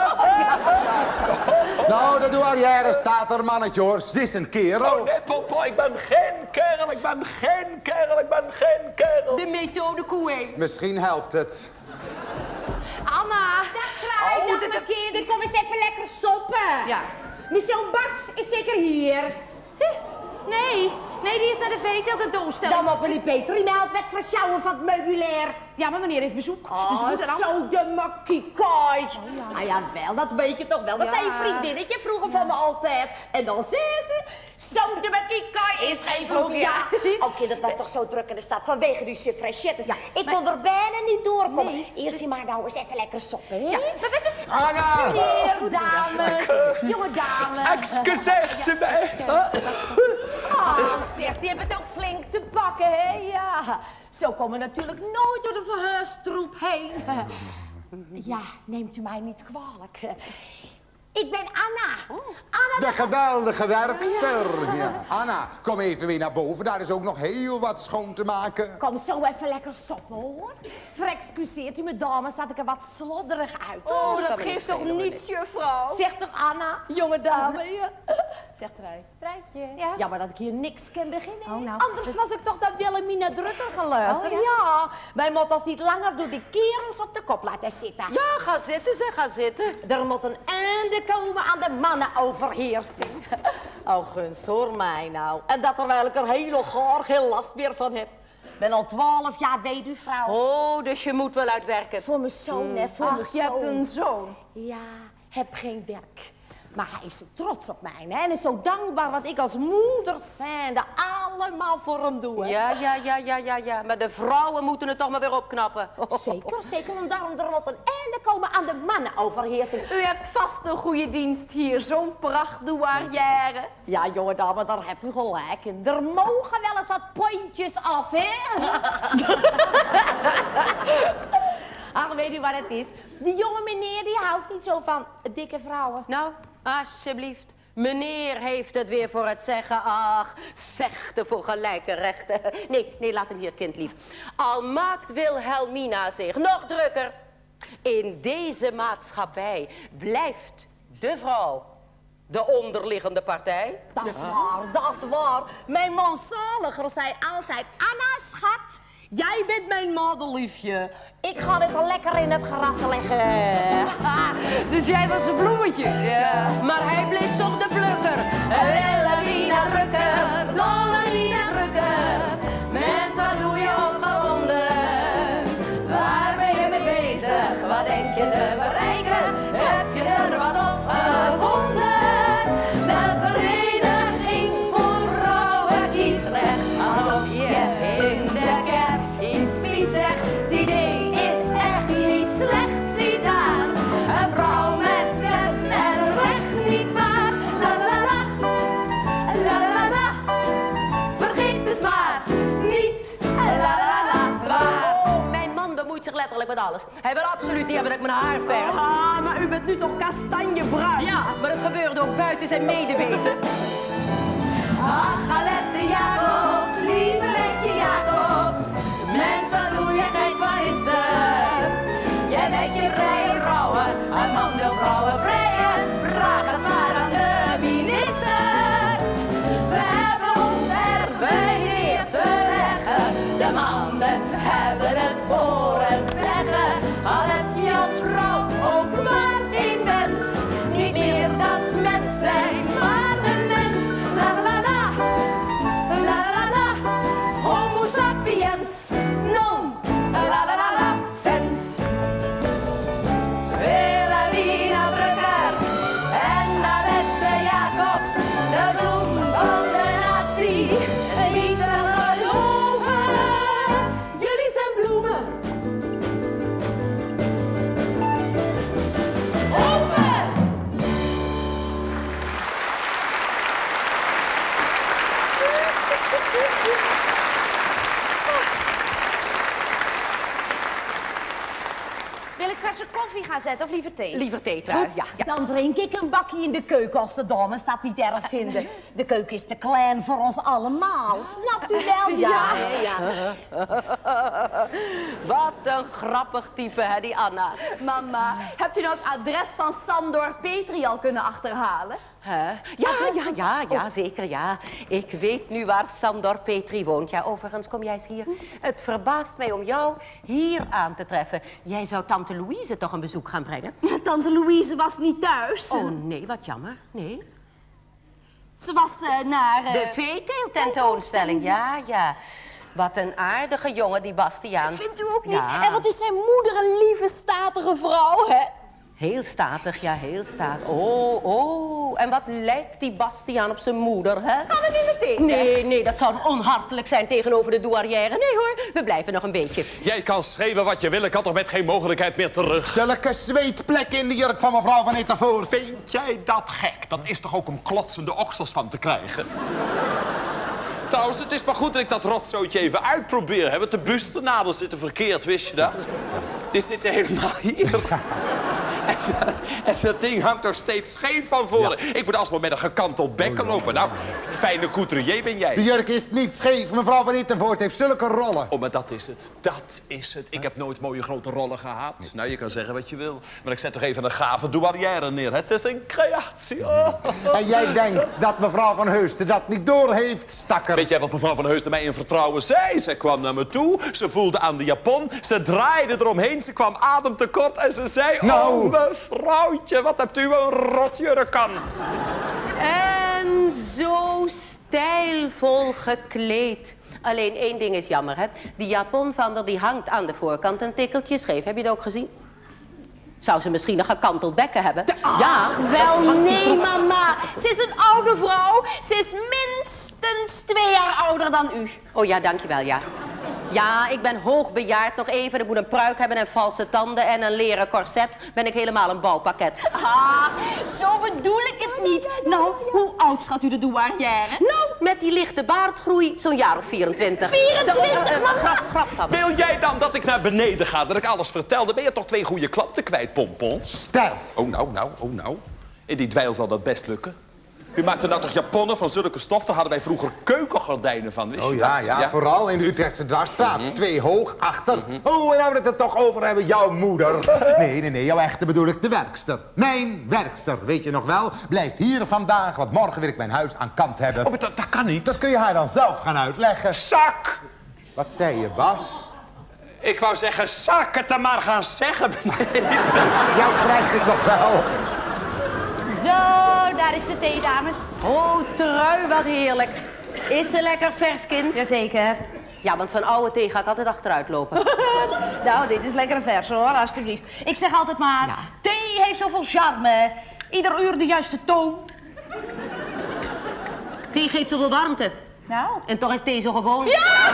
Nou, de douarière staat er, mannetje, hoor. Ze is een kerel. Oh, nee, Popo, ik ben geen kerel, ik ben geen kerel. De methode Coué. Misschien helpt het. Anna. Dag, Kraai, dag, mijn kinderen. Kom eens even lekker soppen. Ja. Monsieur Bas is zeker hier. Nee, die is naar de veeteeltentoonstelling. Dan moet meneer Peter mij helpen met versjouwen van het meubilair. Ja, maar meneer heeft bezoek. Oh, dus we moeten dan... zo de makkiekooi. Ah ja, wel, dat weet je toch wel. Dat zei een vriendinnetje vroeger van me altijd. En dan zei ze, zo de makkiekooi is geen vloek. Ja. Oké, dat was toch zo druk in de stad vanwege die suffragettes. Ja, ik kon er bijna niet doorkomen. Nee. Eerst hier maar nou eens even lekker soppen, hè? Ja, maar weet je... Anna! Meneer, dames, jonge dames. Excuseert u mij. Oh, zeg, die hebben het ook flink te pakken, hè? Ja. Zo komen we natuurlijk nooit door de verhuistroep heen. Ja, neemt u mij niet kwalijk. Ik ben Anna. Anna De geweldige werkster. Ja. Anna, kom even weer naar boven. Daar is ook nog heel wat schoon te maken. Kom zo even lekker soppen, hoor. Verexcuseert u me, dames, dat ik er wat slodderig uitzie. Oh, dat geeft toch niets, juffrouw? Zeg toch, Anna, jonge dame? Ja. Zeg, Truitje. Ja? Jammer dat ik hier niks kan beginnen. Oh, nou. Anders was ik toch naar Wilhelmina Drucker geluisterd. Oh, ja. Wij moeten ons niet langer door die kerels op de kop laten zitten. Ja, ga zitten, zeg, ga zitten. Er moet een einde komen aan de mannenoverheersing. Oh, gunst, hoor mij nou. En dat terwijl ik er heel gaar geen last meer van heb. Ik ben al 12 jaar weduwvrouw. Oh, dus je moet wel uitwerken. Voor mijn zoon, hè, voor mijn Ach, je hebt een zoon. Ja, heb geen werk. Maar hij is zo trots op mij, hè, en is zo dankbaar wat ik als moeder zijnde allemaal voor hem doen. Ja. Maar de vrouwen moeten het toch maar weer opknappen. Zeker. En daarom er wat een einde komen aan de mannenoverheersing. U hebt vast een goede dienst hier, zo'n prachtdouarière. Ja, jonge dame, daar heb u gelijk in. Er mogen wel eens wat pontjes af, hè? Ach, weet u wat het is? Die jonge meneer die houdt niet zo van dikke vrouwen. Nou, alsjeblieft. Meneer heeft het weer voor het zeggen. Ach, vechten voor gelijke rechten. Nee, laat hem hier, kindlief. Al maakt Wilhelmina zich nog drukker. In deze maatschappij blijft de vrouw de onderliggende partij. Dat is waar. Mijn man Zaliger zei altijd, Anna, schat, jij bent mijn madeliefje. Ik ga dus al lekker in het gras liggen. Dus jij was een bloemetje. Ja. Maar hij bleef toch de plukker. Wilhelmina drukker, Dollarina drukker. Mens, wat doe je opgewonden? Waar ben je mee bezig? Wat denk je te bereiken? Heb je er wat op gevonden? De Vereniging voor Vrouwenkiesrecht. Alsof je in de kerk iets vies zegt. Die idee is echt niet slecht, zie aan. Een vrouw met stem en recht niet waar. La la la, la la la. Vergeet het maar niet. La la la la. Oh, mijn man bemoeit zich letterlijk met alles. Hij wil absoluut niet hebben dat ik mijn haar verf. Ah, maar u bent nu toch kastanjebruin? Ja, maar het gebeurde ook buiten zijn medeweten. Ach, Alette Jacobs, lieve Letje Jacobs. Mens, wat doe je gek, wat is er? Jij bent je vrije vrouwen, een man wil vrouwen vrijen. Vraag het maar aan de minister. We hebben ons erbij neer te leggen. De mannen hebben het voor het zeggen. Al heb je als vrouw ook maar één wens. Niet meer dat mens zijn, maar een mens. La la la, la la la, homo sapiens, non, la la la la, sens. Wilhelmina drukker en Alette Jacobs, de bloem van de natie. Niet te geloven, jullie zijn bloemen. Over! Wil ik verse koffie gaan zetten of liever thee? Liever thee, Trui, ja. Dan drink ik een bakje in de keuken als de dames dat niet erg vinden. De keuken is te klein voor ons allemaal. Snapt u wel? Ja. Wat een grappig type, hè, die Anna. Mama, hebt u nou het adres van Sandor Petri al kunnen achterhalen? Hè? Ja, zeker, ja. Ik weet nu waar Sandor Petri woont. Ja, overigens, kom jij eens hier. Het verbaast mij om jou hier aan te treffen. Jij zou tante Louise toch een bezoek gaan brengen? Tante Louise was niet thuis. Oh, nee, wat jammer. Nee. Ze was naar... De veeteeltentoonstelling, ja. Wat een aardige jongen, die Bastiaan. Vindt u ook niet? Ja. En wat is zijn moeder een lieve, statige vrouw, hè? Heel statig, ja, heel statig. Oh. En wat lijkt die Bastiaan op zijn moeder, hè? Gaan we niet meteen? Nee, dat zou onhartelijk zijn tegenover de douarière. Nee hoor, we blijven nog een beetje. Jij kan schreeuwen wat je wil, ik had toch met geen mogelijkheid meer terug. Zulke zweetplekken in de jurk van mevrouw van Ittervoort. Vind jij dat gek? Dat is toch ook om klotsende oksels van te krijgen? Trouwens, het is maar goed dat ik dat rotzootje even uitprobeer. Want de bustenadels zitten verkeerd, wist je dat? Die zitten helemaal hier. En dat ding hangt nog steeds scheef van voren. Ja. Ik moet alsmaar met een gekanteld bekken lopen. Nou, fijne couturier ben jij. De jurk is niet scheef. Mevrouw van Ittervoort heeft zulke rollen. Oh, maar dat is het. Dat is het. Ik heb nooit mooie grote rollen gehad. Nou, je kan zeggen wat je wil. Maar ik zet toch even een gave douarière neer. Het is een creatie. Oh. En jij denkt dat mevrouw van Heusden dat niet doorheeft, stakker. Weet jij wat mevrouw van Heusden mij in vertrouwen zei? Ze kwam naar me toe, ze voelde aan de japon, ze draaide eromheen, ze kwam ademtekort en ze zei... Nou. Oh, mevrouwtje, wat hebt u een rotjurk aan. En zo stijlvol gekleed. Alleen één ding is jammer, hè. Die japon van haar die hangt aan de voorkant een tikkeltje scheef. Heb je dat ook gezien? Zou ze misschien een gekanteld bekken hebben? Ja, wel nee, mama. Ze is een oude vrouw. Ze is minstens minstens 2 jaar ouder dan u. Oh ja, dankjewel, ja. Ja, ik ben hoogbejaard nog even. Ik moet een pruik hebben en valse tanden en een leren corset. Ben ik helemaal een bouwpakket. Ah, zo bedoel ik het niet. Nou, hoe oud schat u de douanière? Nou, met die lichte baardgroei, zo'n jaar of 24. 24, mama? Grap. Wil jij dan dat ik naar beneden ga, dat ik alles vertel? Dan ben je toch 2 goede klanten kwijt, Pompon? Sterf. Oh nou. In die dweil zal dat best lukken. U maakte nou toch japonnen van zulke stof? Daar hadden wij vroeger keukengordijnen van, wist je dat? Ja, vooral in de Utrechtse dwarsstraat. 2 hoog, achter. Oh, en nou we het er toch over hebben, jouw moeder. Nee, jouw echte bedoel ik, de werkster. Mijn werkster, weet je nog wel? Blijft hier vandaag, want morgen wil ik mijn huis aan kant hebben. Oh, maar dat kan niet. Dat kun je haar dan zelf gaan uitleggen. Zak! Wat zei je, Bas? Ik wou zeggen, zak het er maar gaan zeggen. Jou krijg ik nog wel. Zo, daar is de thee, dames. Oh, trui, wat heerlijk. Is ze lekker vers, kind? Jazeker. Ja, want van oude thee ga ik altijd achteruit lopen. Nou, dit is lekker vers hoor, alstublieft. Ik zeg altijd maar, Ja. thee heeft zoveel charme. Ieder uur de juiste toon. Thee geeft zoveel warmte. Nou. En toch is thee zo gewoon. Ja!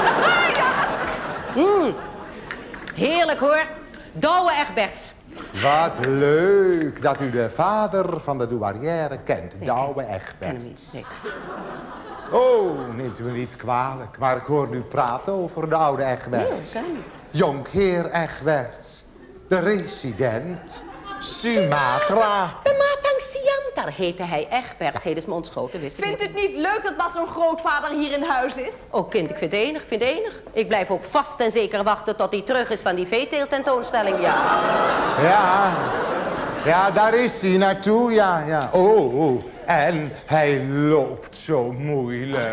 Heerlijk hoor. Douwe Egberts. Wat leuk dat u de vader van de douanière kent, Douwe Ken hem Egberts. niet. Nee. Oh, neemt u me niet kwalijk, maar ik hoor u praten over de oude Egberts. Nee, ik ken hem. Jonkheer Egberts, de resident, Sumatra. Pematang Sian, daar heette hij Egberts. Heet is me ontschoten, wist ik Vindt u niet. het niet leuk dat Bas zo'n grootvader hier in huis is? Oh kind, ik vind het enig, Ik blijf ook vast en zeker wachten tot hij terug is van die veeteeltentoonstelling, ja. Ja, daar is hij naartoe, ja. Oh, en hij loopt zo moeilijk.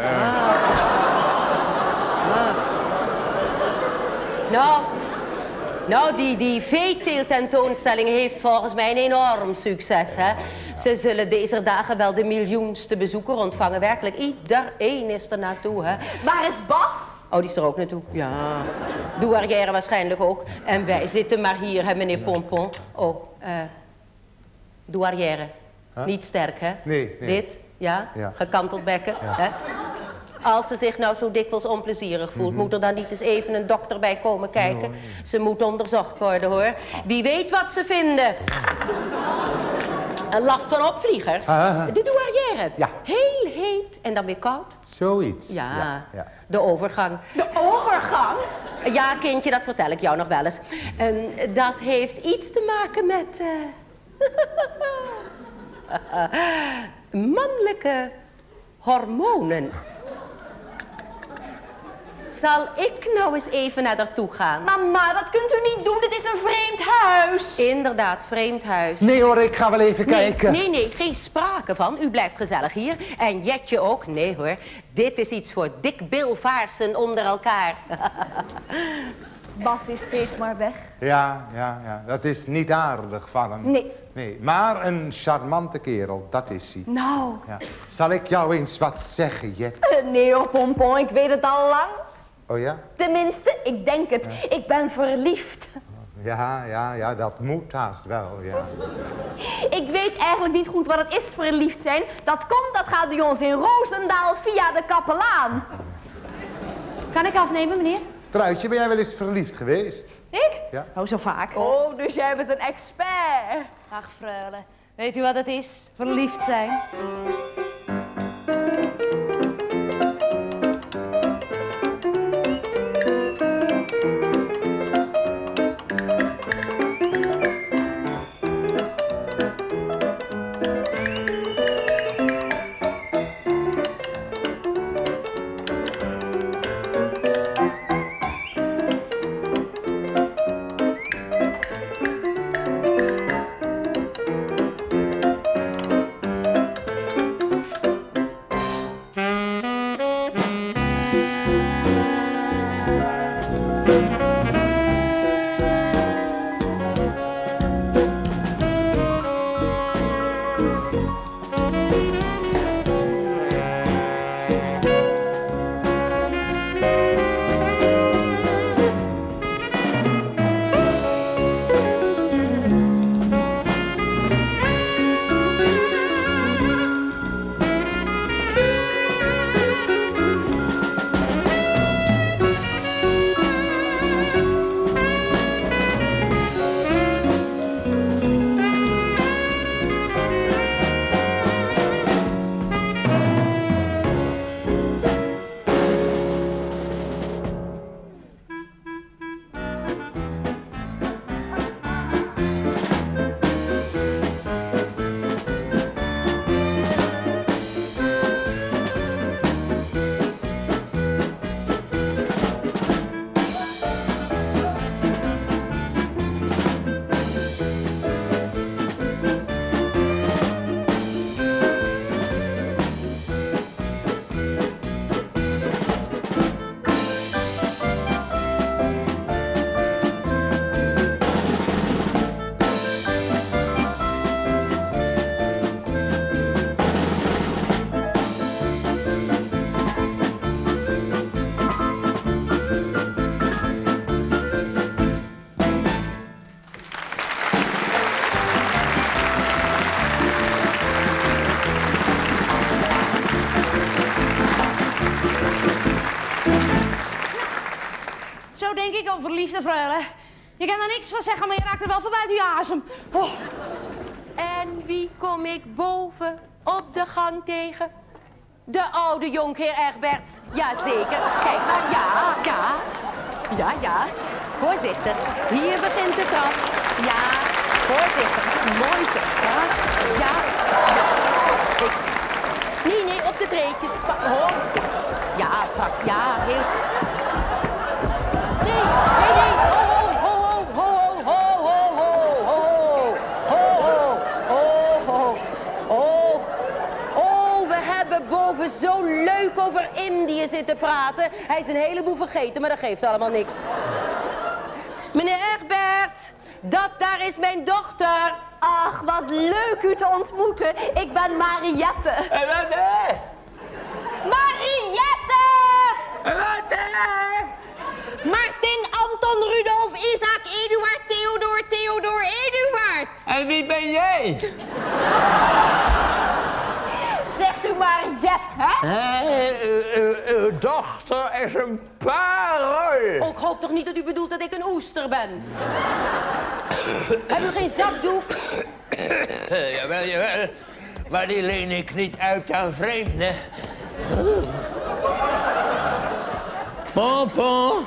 Nou, die veeteeltentoonstelling heeft volgens mij een enorm succes, hè. Ze zullen deze dagen wel de miljoenste bezoeker ontvangen. Werkelijk, iedereen is er naartoe, hè. Waar is Bas? Oh, die is er ook naartoe. Ja. Douarière waarschijnlijk ook. En wij zitten maar hier, hè, meneer Pompon. Oh, douarière. Niet sterk, hè? Nee. Dit, ja? Gekanteld bekken, hè? Als ze zich nou zo dikwijls onplezierig voelt, moet er dan niet eens even een dokter bij komen kijken? Ze moet onderzocht worden, hoor. Wie weet wat ze vinden. Een last van opvliegers. De douarière. Ja. Heel heet en dan weer koud. Zoiets. Ja. De overgang. De overgang? Ja, kindje, dat vertel ik jou nog wel eens. Dat heeft iets te maken met... mannelijke hormonen. Zal ik nou eens even naar daartoe gaan? Mama, dat kunt u niet doen. Dit is een vreemd huis. Inderdaad, vreemd huis. Nee hoor, ik ga wel even kijken. Nee, geen sprake van. U blijft gezellig hier. En Jetje ook. Nee hoor, dit is iets voor dikbilvaarsen onder elkaar. Bas is steeds maar weg. Ja, dat is niet aardig van hem. Nee, maar een charmante kerel, dat is hij. Nou. Ja. Zal ik jou eens wat zeggen, Jet? Nee hoor, Pompon, ik weet het al lang. Oh ja? Tenminste, ik denk het. Ja. Ik ben verliefd. Ja, dat moet haast wel, ja. Ik weet eigenlijk niet goed wat het is verliefd zijn. Dat gaat bij ons in Roosendaal via de kapelaan. Kan ik afnemen, meneer? Truitje, ben jij wel eens verliefd geweest? Ik? Ja. Oh, zo vaak. Oh, dus jij bent een expert. Ach, freule. Weet u wat het is? Verliefd zijn. Zo denk ik over liefde, freule. Je kan er niks van zeggen, maar je raakt er wel van buiten je asem. Oh. En wie kom ik boven op de gang tegen? De oude jonkheer Egberts. Jazeker. Kijk maar, ja. Voorzichtig. Hier begint de trap. Ja, voorzichtig. Mooi zo. Ja. Nee, op de treetjes. Hoor. Ja, heel goed. Nee. We hebben boven zo leuk over Indië zitten praten. Hij is een heleboel vergeten, maar dat geeft allemaal niks. Meneer Egberts, dat daar is mijn dochter. Ach, wat leuk u te ontmoeten. Ik ben Mariette. Mariette! Martin, Anton, Rudolf, Isaac, Eduard, Theodor, Eduard. En wie ben jij? Zegt u Mariette, hè? Uw dochter is een parel. Ik hoop toch niet dat u bedoelt dat ik een oester ben? Heb u geen zakdoek? Jawel. Maar die leen ik niet uit aan vreemden. Pompon.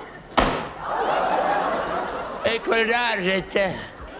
Ik wil daar zitten.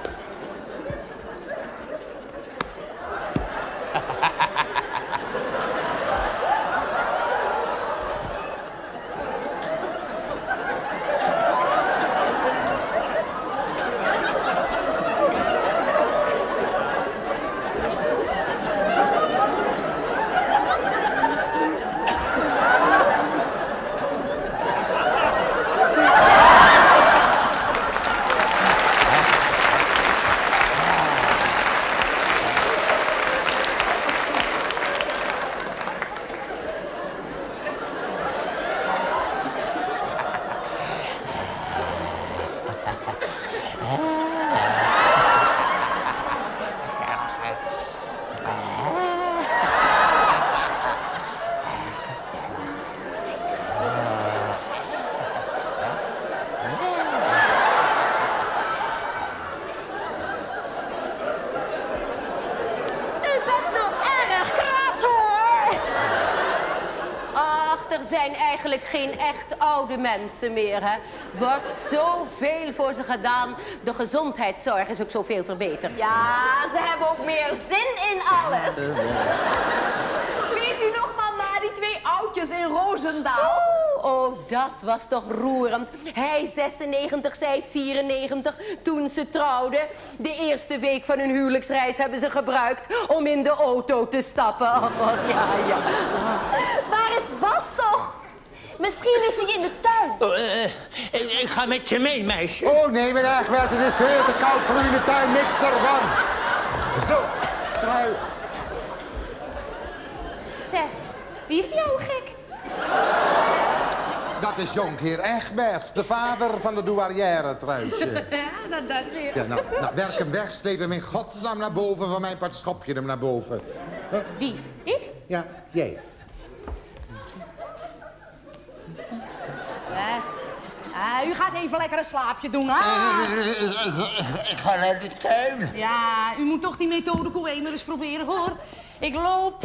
zijn eigenlijk geen echt oude mensen meer, hè. Wordt zoveel voor ze gedaan. De gezondheidszorg is ook zoveel verbeterd. Ja, ze hebben ook meer zin in alles. Weet u nog, mama, die twee oudjes in Roosendaal? Oh, dat was toch roerend. Hij 96, zij 94, toen ze trouwden. De eerste week van hun huwelijksreis hebben ze gebruikt om in de auto te stappen. Oh, ja. Waar is Bas toch? Misschien is hij in de tuin. Ik ga met je mee, meisje. Oh, nee, meneer Egbert, het is veel te koud voor u in de tuin. Niks ervan. Zo, trui. Zeg, wie is die oude gek? Dat is jonkheer Egberts, de vader van de douarière, truitje. Ja, dat weer. Ja, nou, werk hem weg, sleep hem in godsnaam naar boven. Van mijn part schop je hem naar boven. Huh? Wie? Ik? Ja, jij. U gaat even lekker een slaapje doen, hè? Ik ga naar de tuin. Ja, u moet toch die methode Coué maar eens proberen, hoor. Ik loop,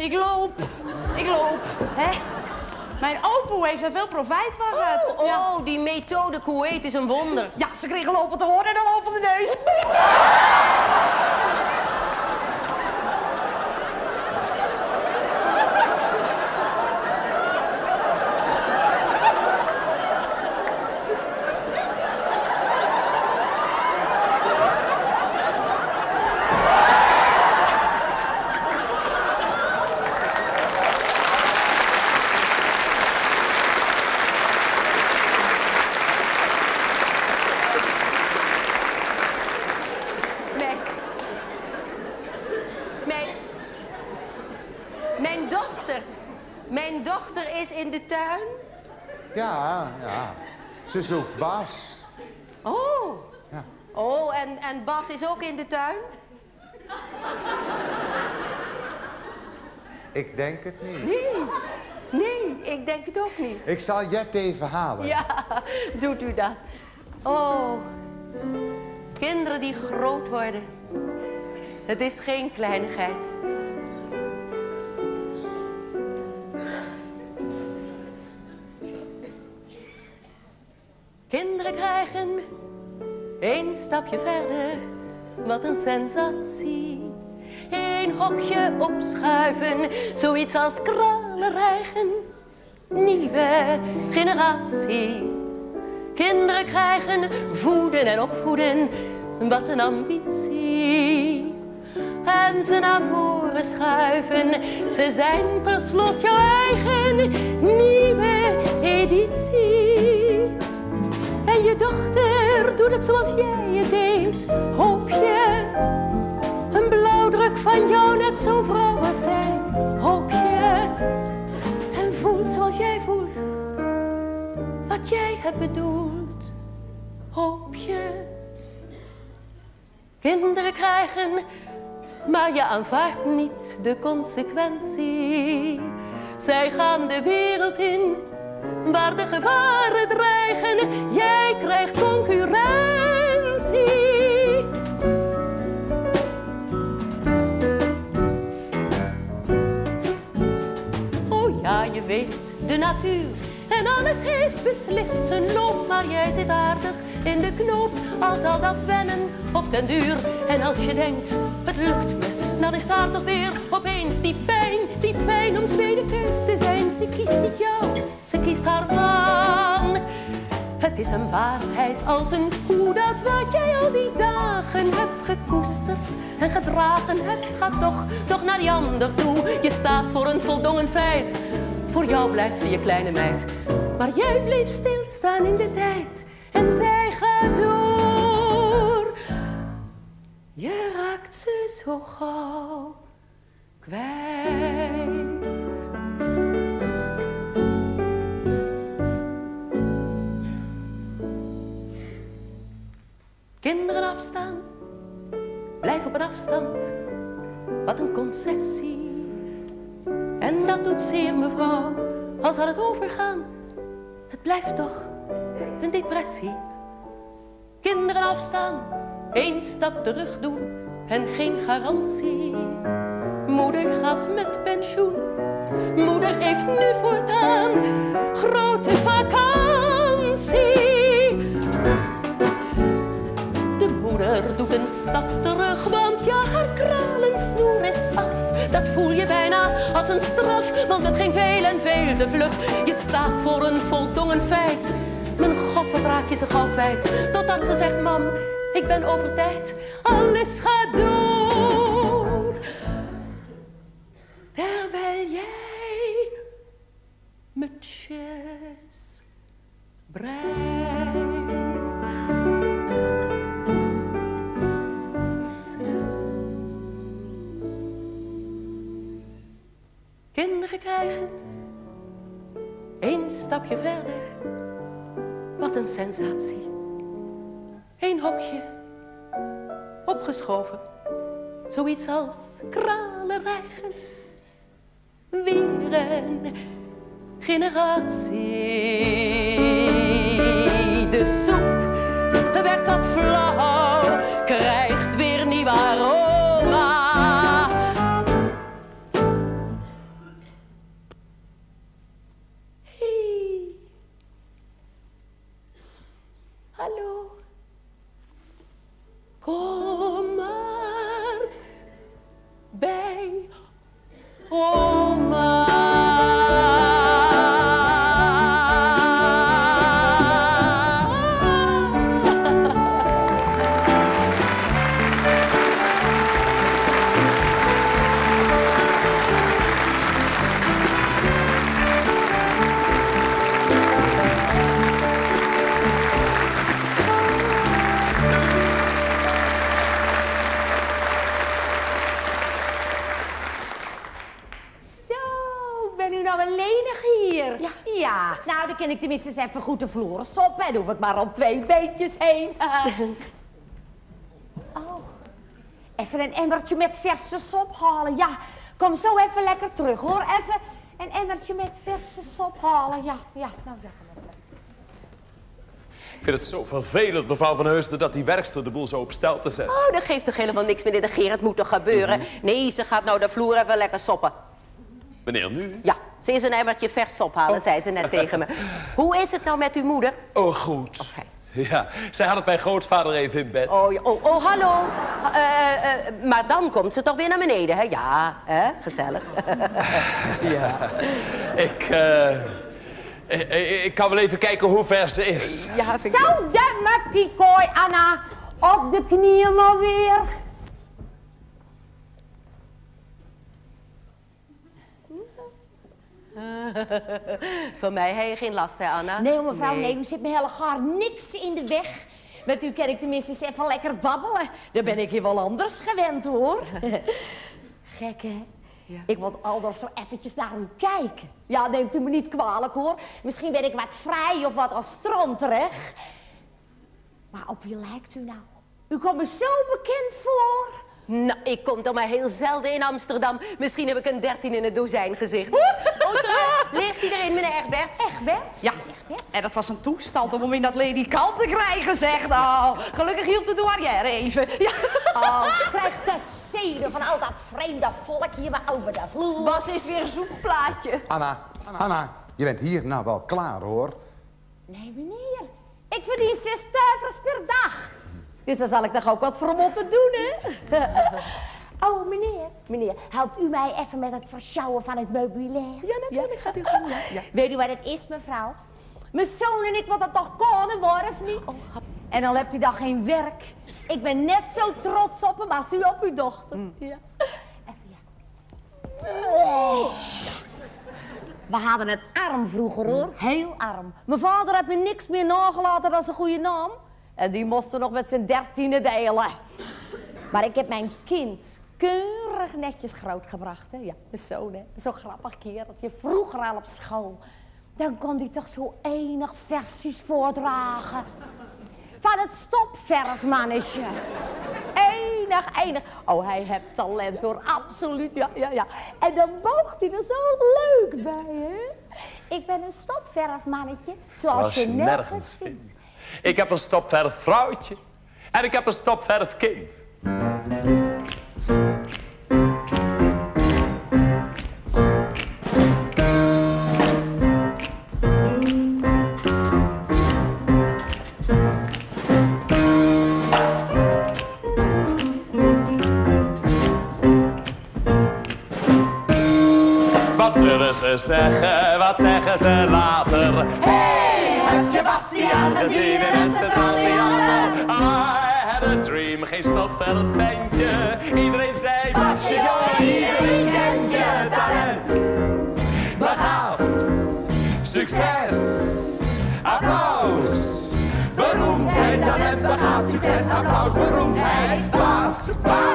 hè? Mijn opa heeft er veel profijt van gehad. Oh, die methode Kuwait is een wonder. Ja, ze kregen lopen te horen en een lopende neus. Mijn dochter is in de tuin? Ja. Ze zoekt Bas. Oh. Ja. Oh, en Bas is ook in de tuin? Ik denk het niet. Nee. Nee, ik denk het ook niet. Ik zal Jet even halen. Ja, doet u dat. Oh, kinderen die groot worden. Het is geen kleinigheid. Kinderen krijgen 1 stapje verder. Wat een sensatie. 1 hokje opschuiven, zoiets als kralen rijgen. Nieuwe generatie. Kinderen krijgen voeden en opvoeden, wat een ambitie. En ze naar voren schuiven, ze zijn per slot jouw eigen nieuwe editie. En je dochter doet het zoals jij het deed, hoop je. Een blauwdruk van jou, net zo vrouw wat zij, hoop je. En voelt zoals jij voelt, wat jij hebt bedoeld, hoop je. Kinderen krijgen, maar je aanvaardt niet de consequentie. Zij gaan de wereld in, waar de gevaren dreigen. Jij krijgt concurrentie. Ja, je weet, de natuur en alles heeft beslist zijn loop. Maar jij zit aardig in de knoop, al zal dat wennen op den duur. En als je denkt, het lukt me, dan is daar toch weer opeens die pijn om tweede keus te zijn. Ze kiest niet jou, ze kiest haar man. Het is een waarheid als een koe, dat wat jij al die dagen hebt gekoesterd en gedragen hebt, gaat toch naar die ander toe. Je staat voor een voldongen feit, voor jou blijft ze je kleine meid. Maar jij bleef stilstaan in de tijd en zij gaat door. Je raakt ze zo gauw kwijt. Kinderen afstaan, blijf op een afstand, wat een concessie. En dat doet zeer, mevrouw, al zal het overgaan. Het blijft toch een depressie. Kinderen afstaan, 1 stap terug doen en geen garantie. Moeder gaat met pensioen, moeder heeft nu voortaan grote vakantie. Moeder doet een stap terug, want ja, haar kralensnoer is af. Dat voel je bijna als een straf, want het ging veel en veel te vlug. Je staat voor een voldongen feit. Mijn god, wat raak je zo gauw kwijt. Totdat ze zegt, mam, ik ben over tijd. Alles gaat door. Terwijl jij mutsjes breidt. Kinderen krijgen 1 stapje verder, wat een sensatie. 1 hokje opgeschoven, zoiets als kralen rijgen. Weer een generatie. De soep werd wat flauw, krijgt weer nieuw aroma. Hallo, kom maar bij oma. Ja, nou, dan kan ik tenminste eens even goed de vloeren soppen. En hoef ik maar op 2 beetjes heen. Oh, even een emmertje met verse sop halen. Ja, kom zo even lekker terug, hoor. een emmertje met verse sop halen. Ja, nou ja. Ik vind het zo vervelend, mevrouw Van Heusden, dat die werkster de boel zo op stel te zetten. Oh, dat geeft toch helemaal niks, meneer de Geer. Het moet toch gebeuren? Nee, ze gaat nou de vloer even lekker soppen. Meneer, nu? Ja, ze is een emmertje vers sop halen, zei ze net tegen me. Hoe is het nou met uw moeder? Oh, goed. Oh, fijn. Ja, zij had het mijn grootvader even in bed. Oh, hallo. Maar dan komt ze toch weer naar beneden, hè? Ja, hè? Gezellig. Ja. Ik kan wel even kijken hoe ver ze is. Ja, Zo, de me pikooi, Anna. Op de knieën maar weer. Van mij heb je geen last, hè, Anna? Nee, mevrouw, nee, u zit me helemaal niks in de weg. Met u kan ik tenminste eens even lekker babbelen. Dan ben ik hier wel anders gewend, hoor. Gek, hè? Ja. Ik moet altijd zo eventjes naar u kijken. Ja, neemt u me niet kwalijk, hoor. Misschien ben ik wat vrij of wat astronterig. Maar op wie lijkt u nou? U komt me zo bekend voor. Nou, ik kom toch maar heel zelden in Amsterdam. Misschien heb ik een 13 in het dozijn gezicht. Oh, terug. Ligt iedereen, meneer Egberts? Egberts? Ja, en dat was een toestand om in dat ledikant te krijgen, zeg. Nou, gelukkig hielp de douanière even. Ja. Oh, ik krijg de zeden van al dat vreemde volk hier maar over de vloer. Bas is weer een zoekplaatje. Anna, je bent hier nou wel klaar, hoor. Nee, meneer. Ik verdien 6 stuivers per dag. Dus dan zal ik toch ook wat voor moeten doen, hè? Oh, meneer, helpt u mij even met het versjouwen van het meubilair? Ja, natuurlijk gaat u doen. Ja. Weet u wat het is, mevrouw? Mijn zoon en ik moeten toch konen worden, of niet? En dan hebt u dan geen werk. Ik ben net zo trots op hem als u op uw dochter. Ja. Even, ja. We hadden het arm vroeger, hoor. Heel arm. Mijn vader heeft me niks meer nagelaten dan zijn goede naam. En die moesten nog met zijn 13e delen. Maar ik heb mijn kind keurig netjes grootgebracht, hè. Ja, mijn zoon, hè. Zo'n grappig kereltje. Vroeger al op school. Dan kon hij toch zo enig versies voordragen. Van het stopverfmannetje. Enig. Oh, hij heeft talent, hoor. Absoluut, ja. En dan boogt hij er zo leuk bij, hè. Ik ben een stopverfmannetje, zoals je nergens vindt. Ik heb een stopverfvrouwtje en ik heb een stopverfkind. Wat zullen ze zeggen, wat zeggen ze later? Heb je Bastiaan gezien in het Centraal Theater? I had a dream, geen stopverf ventje. Iedereen zei, Basje, jongen, iedereen kent je talent. Begaafd, succes, applaus. Beroemdheid, talent, begaafd, succes, applaus, beroemdheid. Baas,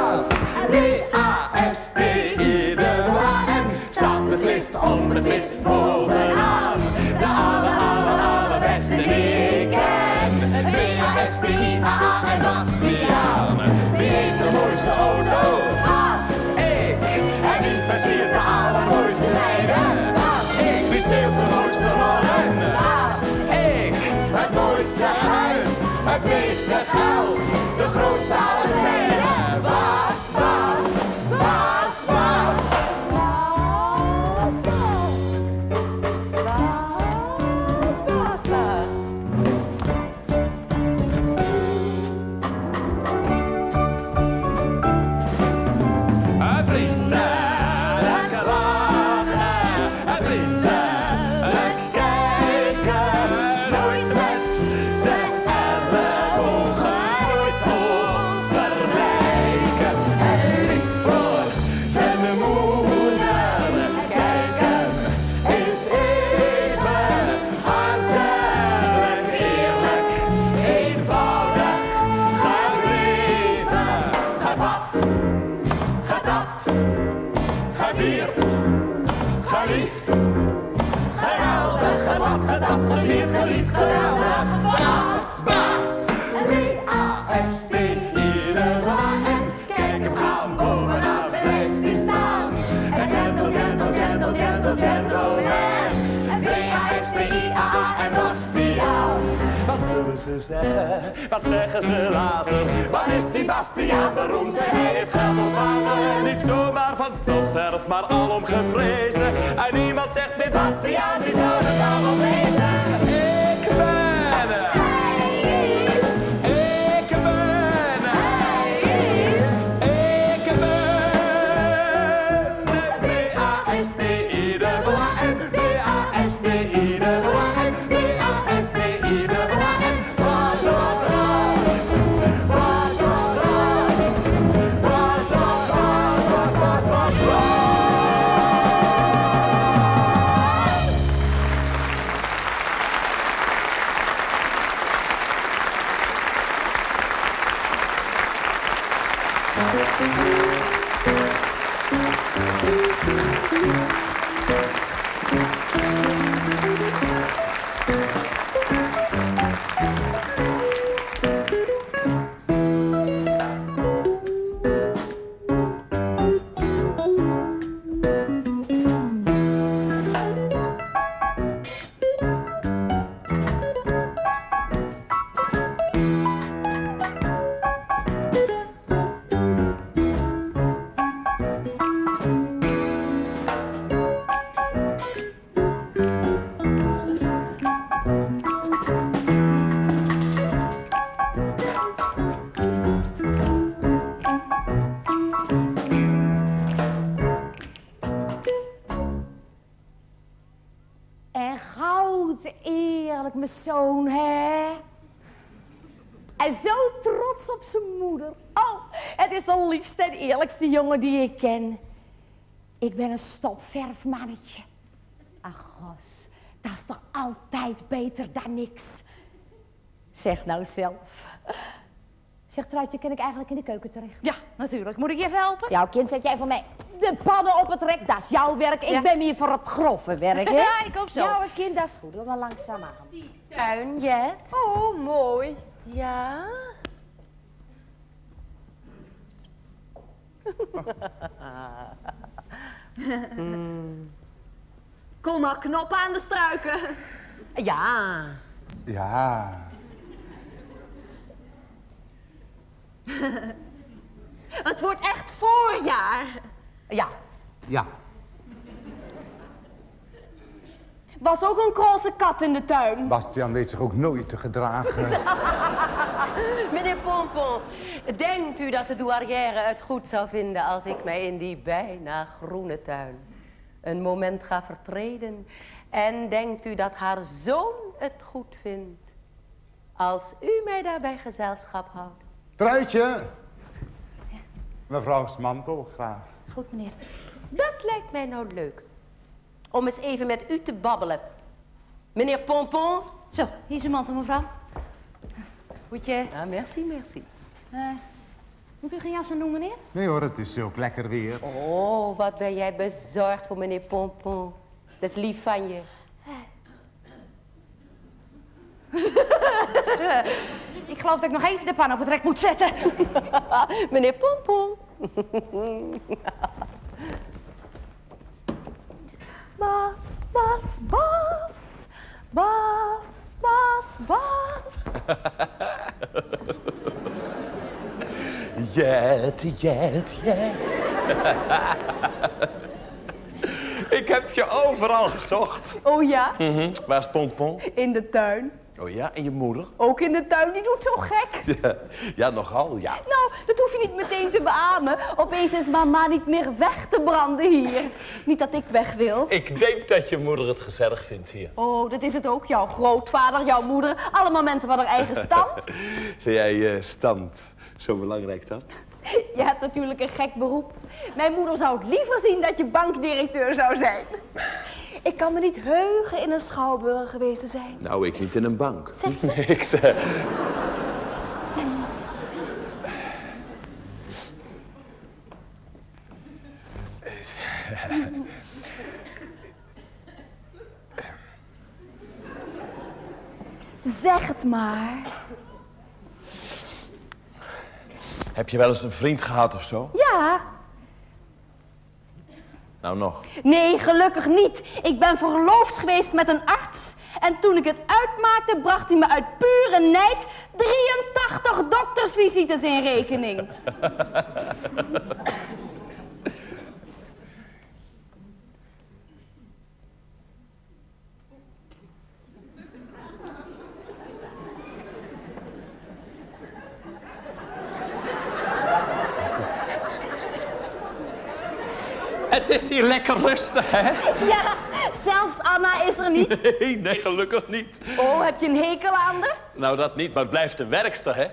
B-A-S-T-I-A-N. Staat beslist, onbetwist bovenaan. De allerbeste die ik ken. B-A-S-T-I-A-A en Bastiaan. Wie heeft de mooiste auto? Bas. Ik. En wie versiert de allermooiste meiden? Bas. Ik. Wie speelt de mooiste rollen? Bas. Ik. Het mooiste huis, het meeste geld, de grootste aller tijden. Bas. ze zeggen? Wat zeggen ze later? Waar is die Bastiaan beroemd? Hij heeft geld als water. Niet zomaar van stadverf, maar alom geprezen. En niemand zegt meer Bastiaan, die zou het allemaal wezen. Ik ben. Mijn zoon, hè? En zo trots op zijn moeder. Oh, het is de liefste en eerlijkste jongen die ik ken. Ik ben een stopverfmannetje. Ach, gos, dat is toch altijd beter dan niks? Zeg nou zelf. Zeg, Truitje, kan ik eigenlijk in de keuken terecht? Ja, natuurlijk. Moet ik je even helpen? Jouw kind, zet jij van mij de pannen op het rek. Dat is jouw werk. Ik ben hier voor het grove werk, hè? Ja, ik hoop zo. Jouw kind, dat is goed. Doe maar langzaam aan. Tuin, Jet. Oh, mooi. Ja? Kom maar knoppen aan de struiken. Ja. Ja. Het wordt echt voorjaar. Ja. Ja. Was ook een kroze kat in de tuin. Bastiaan weet zich ook nooit te gedragen. Meneer Pompon, denkt u dat de douarière het goed zou vinden als ik mij in die bijna groene tuin een moment ga vertreden? En denkt u dat haar zoon het goed vindt als u mij daarbij gezelschap houdt? Truitje. Mevrouw Smantel, graag. Goed, meneer. Dat lijkt mij nou leuk. Om eens even met u te babbelen. Meneer Pompon? Zo, hier is uw mantel, mevrouw. Goedje. Ja, merci, merci. Moet u geen jassen doen, meneer? Nee hoor, het is ook lekker weer. Oh, wat ben jij bezorgd voor meneer Pompon. Dat is lief van je. Ik geloof dat ik nog even de pan op het rek moet zetten. Meneer Pompon. Bas, Bas, Bas. Bas, Bas, Bas. Jet, Jet, Jet. Ik heb je overal gezocht. Oh ja, Waar is Pompon? in de tuin. Oh ja, en je moeder? Ook in de tuin, die doet zo gek. Ja, nogal, ja. Nou, dat hoef je niet meteen te beamen. Opeens is mama niet meer weg te branden hier. Niet dat ik weg wil. Ik denk dat je moeder het gezellig vindt hier. Oh, dat is het ook. Jouw grootvader, jouw moeder. Allemaal mensen van haar eigen stand. Vind jij stand zo belangrijk dan? Je hebt natuurlijk een gek beroep. Mijn moeder zou het liever zien dat je bankdirecteur zou zijn. Ik kan me niet heugen in een schouwburg geweest te zijn. Nou, ik niet in een bank. Zeg je? Niks. Zeg het maar. Heb je wel eens een vriend gehad of zo? Ja. Nou, nog. Nee, gelukkig niet. Ik ben verloofd geweest met een arts. En toen ik het uitmaakte, bracht hij me uit pure nijd 83 doktersvisites in rekening. Het is hier lekker rustig, hè? Ja, zelfs Anna is er niet. Nee, gelukkig niet. Oh, heb je een hekel aan haar? Nou, dat niet, maar het blijft de werkster, hè?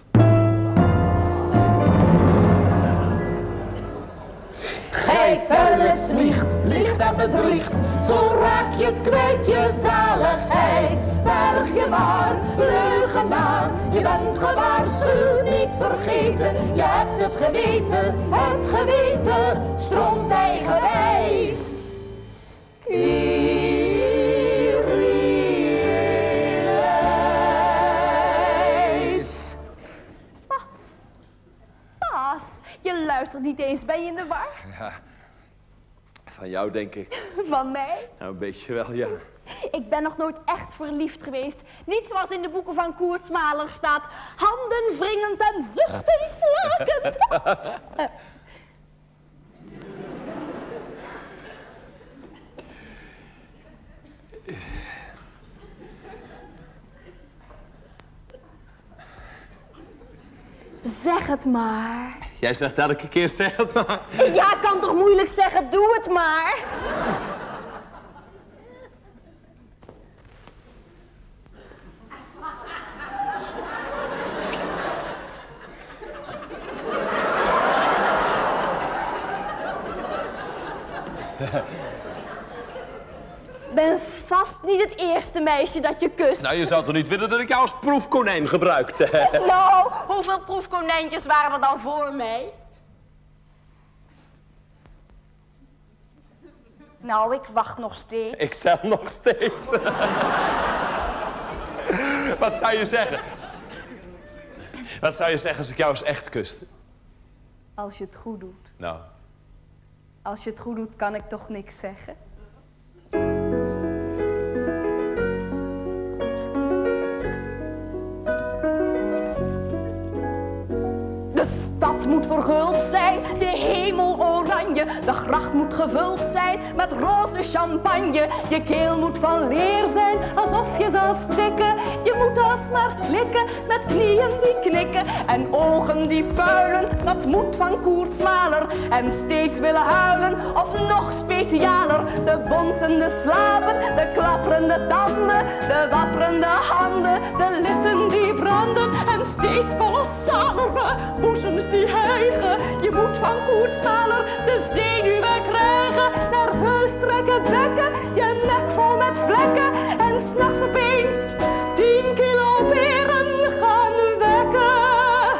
Gij vuile sliegt, liegt en bedriegt, zo raak je het kwijt je zaligheid. Berg je maar, leugenaar, je bent gewaarschuwd, niet vergeten. Je hebt het geweten, stront eigenwijs. Kyrie-eleis. Bas, je luistert niet eens, ben je in de war? Ja, van jou denk ik. Van mij? Nou, een beetje wel, ja. Ik ben nog nooit echt verliefd geweest. Niet zoals in de boeken van Koert Smaler staat. Handen wringend en zuchten slakend. Zeg het maar. Jij zegt elke keer, zeg het maar. Ja, kan toch moeilijk zeggen, doe het maar. Ben vast niet het eerste meisje dat je kust. Nou, je zou toch niet willen dat ik jou als proefkonijn gebruikte? Nou, hoeveel proefkonijntjes waren er dan voor mij? Nou, ik wacht nog steeds. Ik tel nog steeds. Wat zou je zeggen? Wat zou je zeggen als ik jou eens echt kuste? Als je het goed doet. Nou. Als je het goed doet, kan ik toch niks zeggen? De stad moet verguld zijn, de hemel oranje. De gracht moet gevuld zijn met roze champagne. Je keel moet van leer zijn, alsof je zal stikken. Je moet alsmaar slikken, met knieën die knikken. En ogen die puilen, dat moet van Koert Smaler. En steeds willen huilen, of nog specialer. De bonzende slapen, de klapperende tanden. De wapperende handen, de lippen die branden. En steeds kolossalere boezems die hijgen. Je moet van Koert Smaler de zenuwen krijgen. Nerveus trekken bekken, je nek vol met vlekken. En 's nachts opeens 10 kilo peren gaan wekken.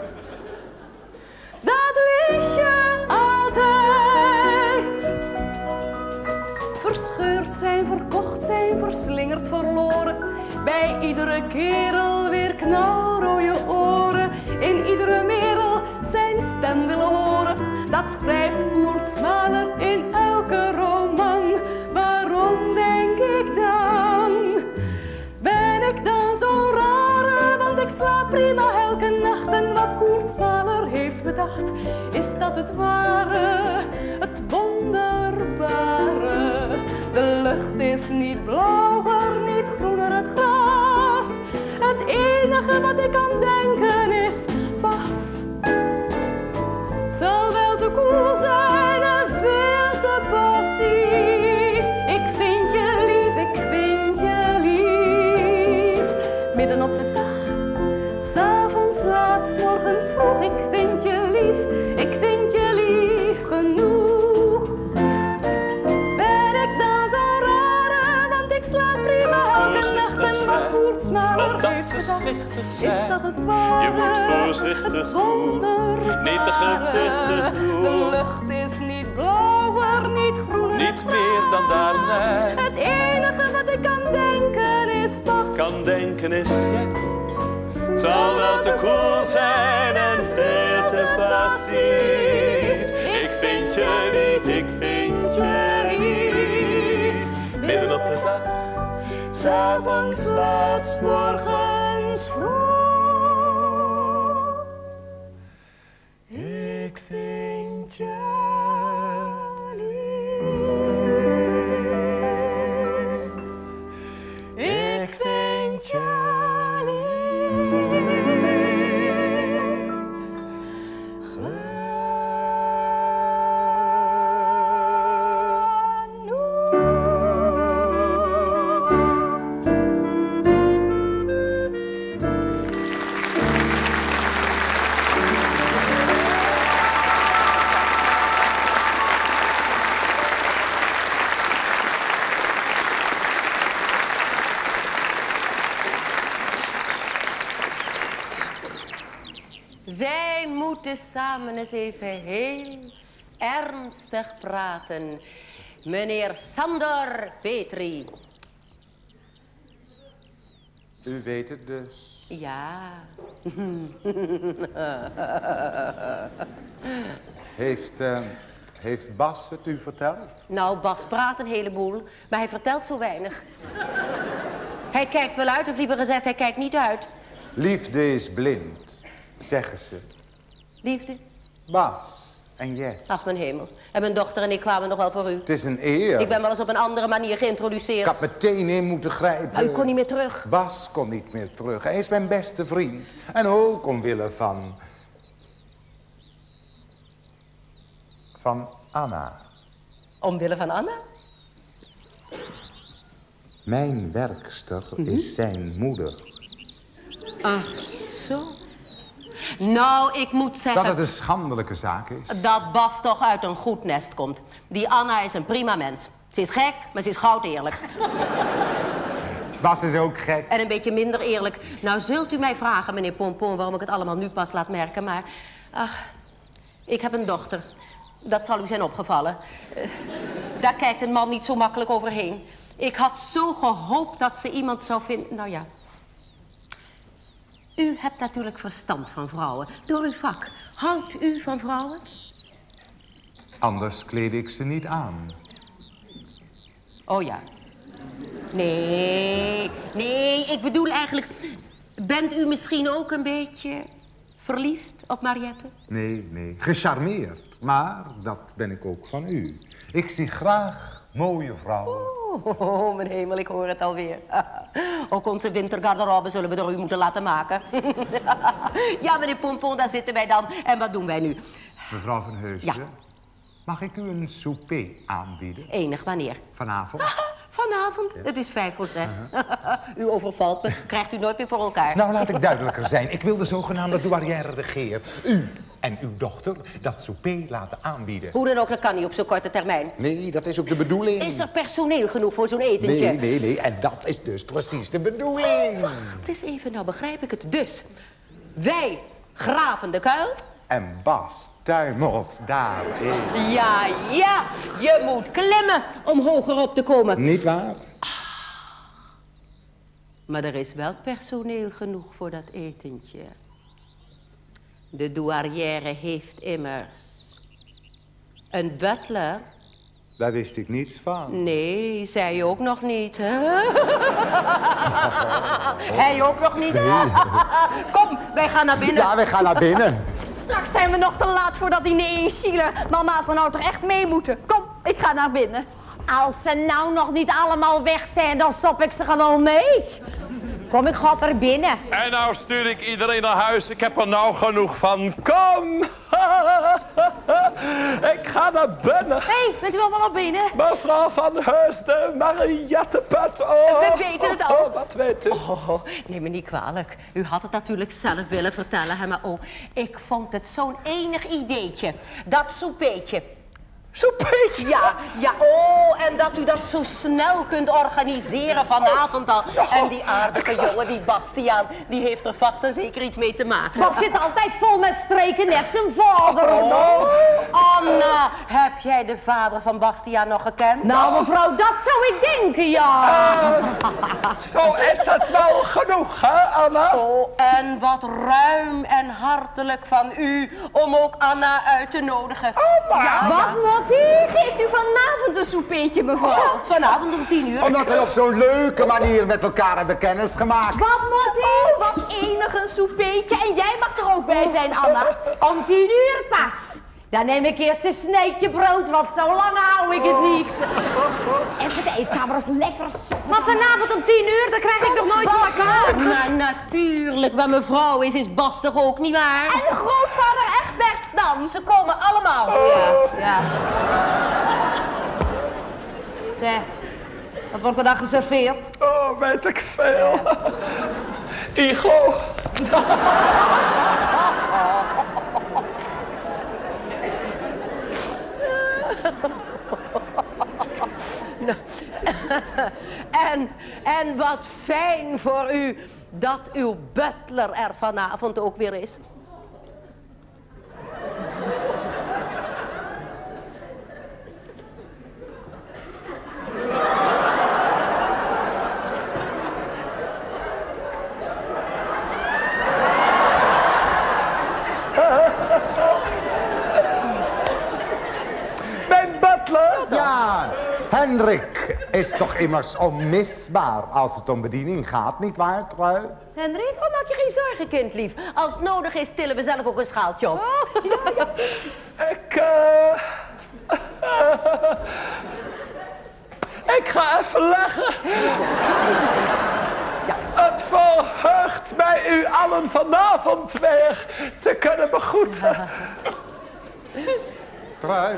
Dat lees je altijd. Verscheurd zijn, verkocht zijn, verslingerd, verloren. Bij iedere kerel weer knalrode oren. In iedere merel zijn stem willen horen. Dat schrijft Koert Smaler in elke roman. Waarom denk ik dan? Ben ik dan zo rare? Want ik slaap prima elke nacht. En wat Koert Smaler heeft bedacht, is dat het ware, het wonderbare. De lucht is niet blauwer, niet groener het gras. Het enige wat ik kan denken is, Bas, het zal wel te koel zijn en veel te passief. Ik vind je lief, ik vind je lief. Midden op de dag, 's avonds laat, 's morgens vroeg. Ik vind je lief, ik vind je lief genoeg. Ben ik dan zo rare, want ik slaap prima elke nacht. En wat Koert Smaler heeft bedacht, is dat het ware, Je moet voorzichtig het wonderbare. niet te gewichtig doen. De lucht is niet blauwer, niet groener, Niet meer dan daarnet. Het enige wat ik kan denken is, Bas, Kan denken is jet. Het zal wel te koel zijn en veel te passief. Ik vind je lief, ik vind je lief. Midden op de dag, 's 'S'avonds laat, 's morgens vroeg. Ik vind je lief. Ik vind je lief. Wij moeten samen eens even heel ernstig praten. Meneer Sandor Petri. U weet het dus. Ja. Heeft Bas het u verteld? Nou, Bas praat een heleboel, maar hij vertelt zo weinig. Hij kijkt wel uit, of liever gezegd, hij kijkt niet uit. Liefde is blind, zeggen ze. Liefde? Bas en jij. Ach, mijn hemel. En mijn dochter en ik kwamen nog wel voor u. Het is een eer. Ik ben wel eens op een andere manier geïntroduceerd. Ik had meteen in moeten grijpen. Maar u kon niet meer terug. Bas kon niet meer terug. Hij is mijn beste vriend. En ook omwille van Anna. Omwille van Anna? Mijn werkster is zijn moeder. Ach, zo. Nou, ik moet zeggen... Dat het een schandelijke zaak is. Dat Bas toch uit een goed nest komt. Die Anna is een prima mens. Ze is gek, maar ze is goud eerlijk. Bas is ook gek. En een beetje minder eerlijk. Nou, zult u mij vragen, meneer Pompon, waarom ik het allemaal nu pas laat merken, maar... Ach, ik heb een dochter. Dat zal u zijn opgevallen. Daar kijkt een man niet zo makkelijk overheen. Ik had zo gehoopt dat ze iemand zou vinden... Nou ja... U hebt natuurlijk verstand van vrouwen. Door uw vak. Houdt u van vrouwen? Anders kleed ik ze niet aan. Oh ja. Nee, ik bedoel eigenlijk... Bent u misschien ook een beetje verliefd op Mariette? Nee. Gecharmeerd. Maar dat ben ik ook van u. Ik zie graag mooie vrouwen. Oh, mijn hemel, ik hoor het alweer. Ook onze wintergarderobe zullen we door u moeten laten maken. Ja, meneer Pompon, daar zitten wij dan. En wat doen wij nu? Mevrouw van Heusden, Ja. Mag ik u een souper aanbieden? Enig wanneer? Vanavond? Vanavond? Het is 5:45. U overvalt me. Krijgt u nooit meer voor elkaar. Nou, laat ik duidelijker zijn. Ik wil de zogenaamde douarière de Geer, u en uw dochter, dat souper laten aanbieden. Hoe dan ook, dat kan niet op zo'n korte termijn. Nee, dat is ook de bedoeling. Is er personeel genoeg voor zo'n etentje? Nee. En dat is dus precies de bedoeling. Wacht eens even, nou begrijp ik het. Dus, wij graven de kuil. En Bas tuimelt daarin. Ja, je moet klimmen om hoger op te komen. Niet waar? Maar er is wel personeel genoeg voor dat etentje. De douarière heeft immers een butler. Daar wist ik niets van. Nee, zij ook nog niet, hè? Hij ook nog niet? Kom, wij gaan naar binnen. Ja, wij gaan naar binnen. Straks zijn we nog te laat voor dat diner in Chile. Mama zal nou toch echt mee moeten. Kom, ik ga naar binnen. Als ze nou nog niet allemaal weg zijn, dan stop ik ze gewoon mee. Kom, ik ga er binnen. En nou stuur ik iedereen naar huis. Ik heb er nou genoeg van. Kom! Ik ga naar binnen. Hé, bent u allemaal op binnen? Mevrouw van Heusden, Mariette Pet. Oh. We weten het al. Oh, wat weet u? Oh, neem me niet kwalijk. U had het natuurlijk zelf willen vertellen, hè, maar oh, ik vond het zo'n enig ideetje. Dat soupeetje. Soupeetje? Ja, oh, en dat u dat zo snel kunt organiseren vanavond al. En die aardige jongen, die Bastiaan, die heeft er vast en zeker iets mee te maken. Bas zit altijd vol met streken, net zijn vader. Oh, Anna, heb jij de vader van Bastiaan nog gekend? Nou, mevrouw, dat zou ik denken, ja. Zo is het wel genoeg, hè, Anna? Oh, en wat ruim en hartelijk van u om ook Anna uit te nodigen. Anna! Wat moet Mattie, geeft u vanavond een soupeetje, mevrouw? Vanavond om 10 uur. Omdat wij op zo'n leuke manier met elkaar hebben kennis gemaakt. Wat, Mattie? Oh, wat enig een soupeetje. En jij mag er ook bij zijn, Anna. Om 10 uur pas. Dan neem ik eerst een sneetje brood, want zo lang hou ik het niet. Even de eetkamer is lekker soep. Maar vanavond om 10 uur, dan krijg ik toch nooit voor elkaar? Nou, natuurlijk. Waar mevrouw is Bas toch ook, nietwaar? En grootvader Egberts dan. Ze komen allemaal. Ja. Zeg, wat wordt er dan geserveerd? Oh, weet ik veel. Iglo. En wat fijn voor u dat uw butler er vanavond ook weer is. Mijn butler? Ja, Hendrik is toch immers onmisbaar als het om bediening gaat, nietwaar, Trui? Hendrik, maak je geen zorgen, kindlief. Als het nodig is, tillen we zelf ook een schaaltje op. Ik ga even leggen. Het verheugt mij u allen vanavond weer te kunnen begroeten. Trui,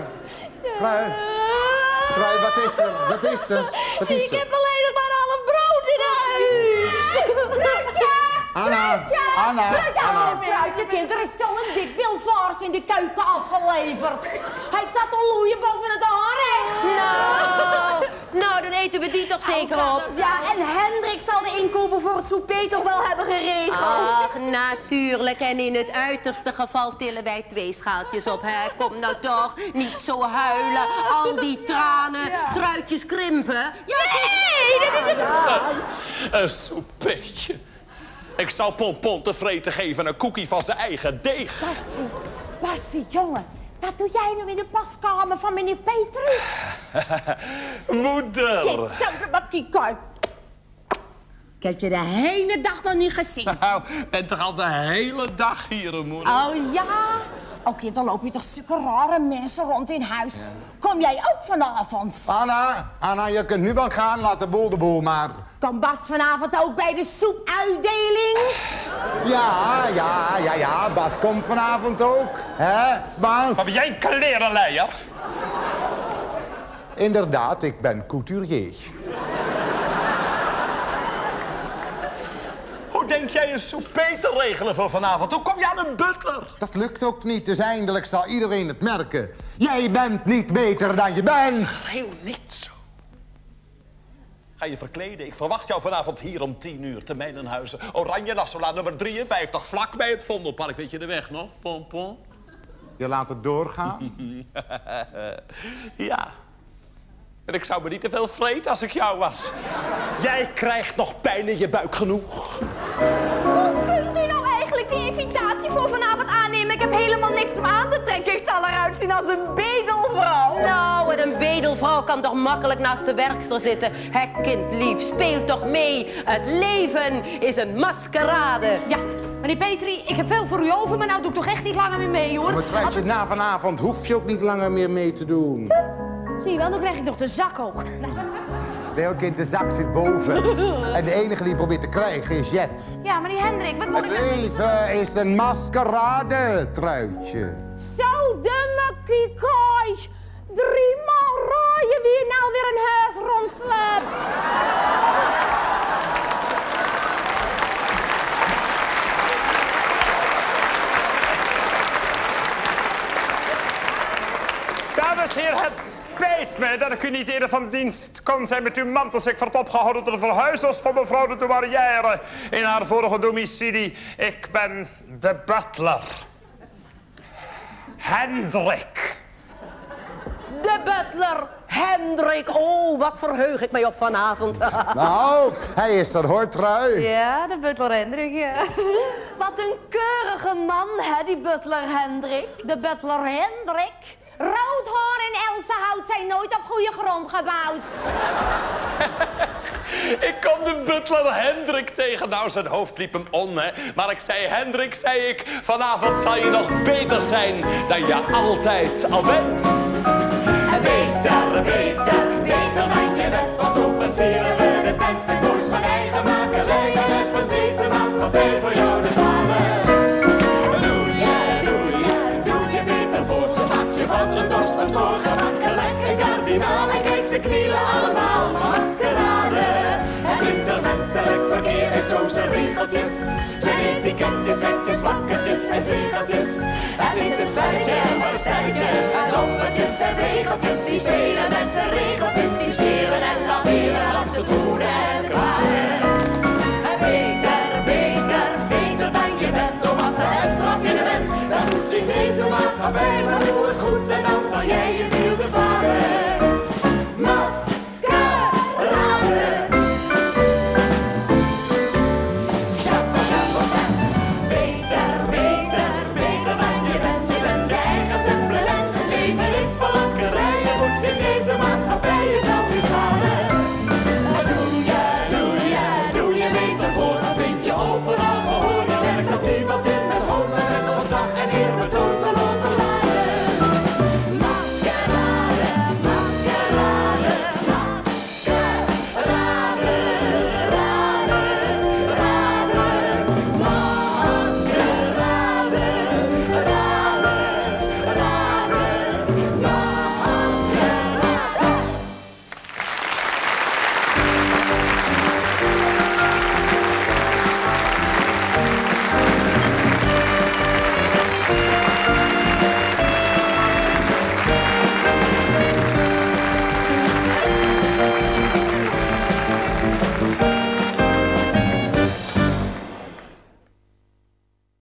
wat is er? Wat is er? Wat is Ik er? heb alleen nog maar half brood in huis. Anna. Truitje, kind, er is zo'n dik bilvaars in de keuken afgeleverd. Hij staat al loeien boven het aanrecht. Nou, dan eten we die toch zeker op. Ja, en Hendrik zal de inkopen voor het souper toch wel hebben geregeld. Ach, natuurlijk. En in het uiterste geval tillen wij 2 schaaltjes op, hè. Kom nou toch, niet zo huilen. Al die tranen, truitjes krimpen. Ja, Nee, dit is een... Een soupeetje. Ik zou Pompon te vreten geven een koekie van zijn eigen deeg. Bassie, jongen. Wat doe jij nou in de paskamer van meneer Petri? Moeder. Dit zou de bakkie. Ik heb je de hele dag nog niet gezien. Nou, bent toch al de hele dag hier, moeder? Oh ja? Ook kind, dan loop je toch zulke rare mensen rond in huis. Kom jij ook vanavond? Anna, je kunt nu wel gaan, laat de boel maar. Kan Bas vanavond ook bij de soepuitdeling? Ja, Bas komt vanavond ook. Hè, Bas? Wat ben jij een klerenleier? Inderdaad, ik ben couturier. Hoe denk jij een souper te regelen voor vanavond? Hoe kom je aan een butler? Dat lukt ook niet, dus eindelijk zal iedereen het merken. Jij bent niet beter dan je bent. Heel niet zo. Ga je verkleden? Ik verwacht jou vanavond hier om 10 uur te Mijnenhuizen. Oranje Nassau nummer 53, vlak bij het Vondelpark. Weet je de weg nog, Pompon? Je laat het doorgaan? Ja. En ik zou me niet te veel vreten als ik jou was. Jij krijgt nog pijn in je buik genoeg. Hoe kunt u nou eigenlijk die invitatie voor vanavond aannemen? Ik heb helemaal niks om aan te trekken. Ik zal eruit zien als een bedelvrouw. Nou, een bedelvrouw kan toch makkelijk naast de werkster zitten. Hé, kindlief, speel toch mee. Het leven is een maskerade. Ja, meneer Petri, ik heb veel voor u over, maar nou doe ik toch echt niet langer meer mee, hoor. Maar Truitje, na vanavond hoef je ook niet langer meer mee te doen. Zie je wel, dan krijg ik nog de zak ook. Welk kind, de zak zit boven. En de enige die je probeert te krijgen is Jet. Ja, maar die Hendrik, wat moet Het ik nou... leven is een maskerade, Truitje. Zo, de makkie. 3 maal raaien wie nou weer een huis rondslept. Dames en heren, het spijt mij dat ik u niet eerder van dienst kon zijn met uw mantels. Ik werd opgehouden door de verhuizers van mevrouw de douanière in haar vorige domicilie. Ik ben de butler. Hendrik. De butler, Hendrik. Oh, wat verheug ik mij op vanavond. Nou, hij is er, hoor, Trui. Ja, de butler Hendrik, ja. Wat een keurige man, hè, die butler Hendrik. De butler Hendrik. Roodhoorn en Elsenhout zijn nooit op goede grond gebouwd. Ik kwam de butler Hendrik tegen. Nou, zijn hoofd liep hem om, hè. Maar ik zei, Hendrik, zei ik, vanavond zal je nog beter zijn dan je altijd al bent. Beter, beter, beter dan je bent, want zo versieren we de tent met moois van eigen makelij. Dan even deze maatschappij voor jou de vader. Doe je beter voor, zo maak je van een dorstpastoor gemakkelijk een kardinaal. En kijk, ze knielen allemaal maskerade. Het intermenselijk verkeer heeft zo zijn regeltjes, zijn etiketjes, wetjes, wakkertjes en zegeltjes. Het is een spelletje, maar een stelletje, en rompertjes en regeltjes die spelen met de regeltjes.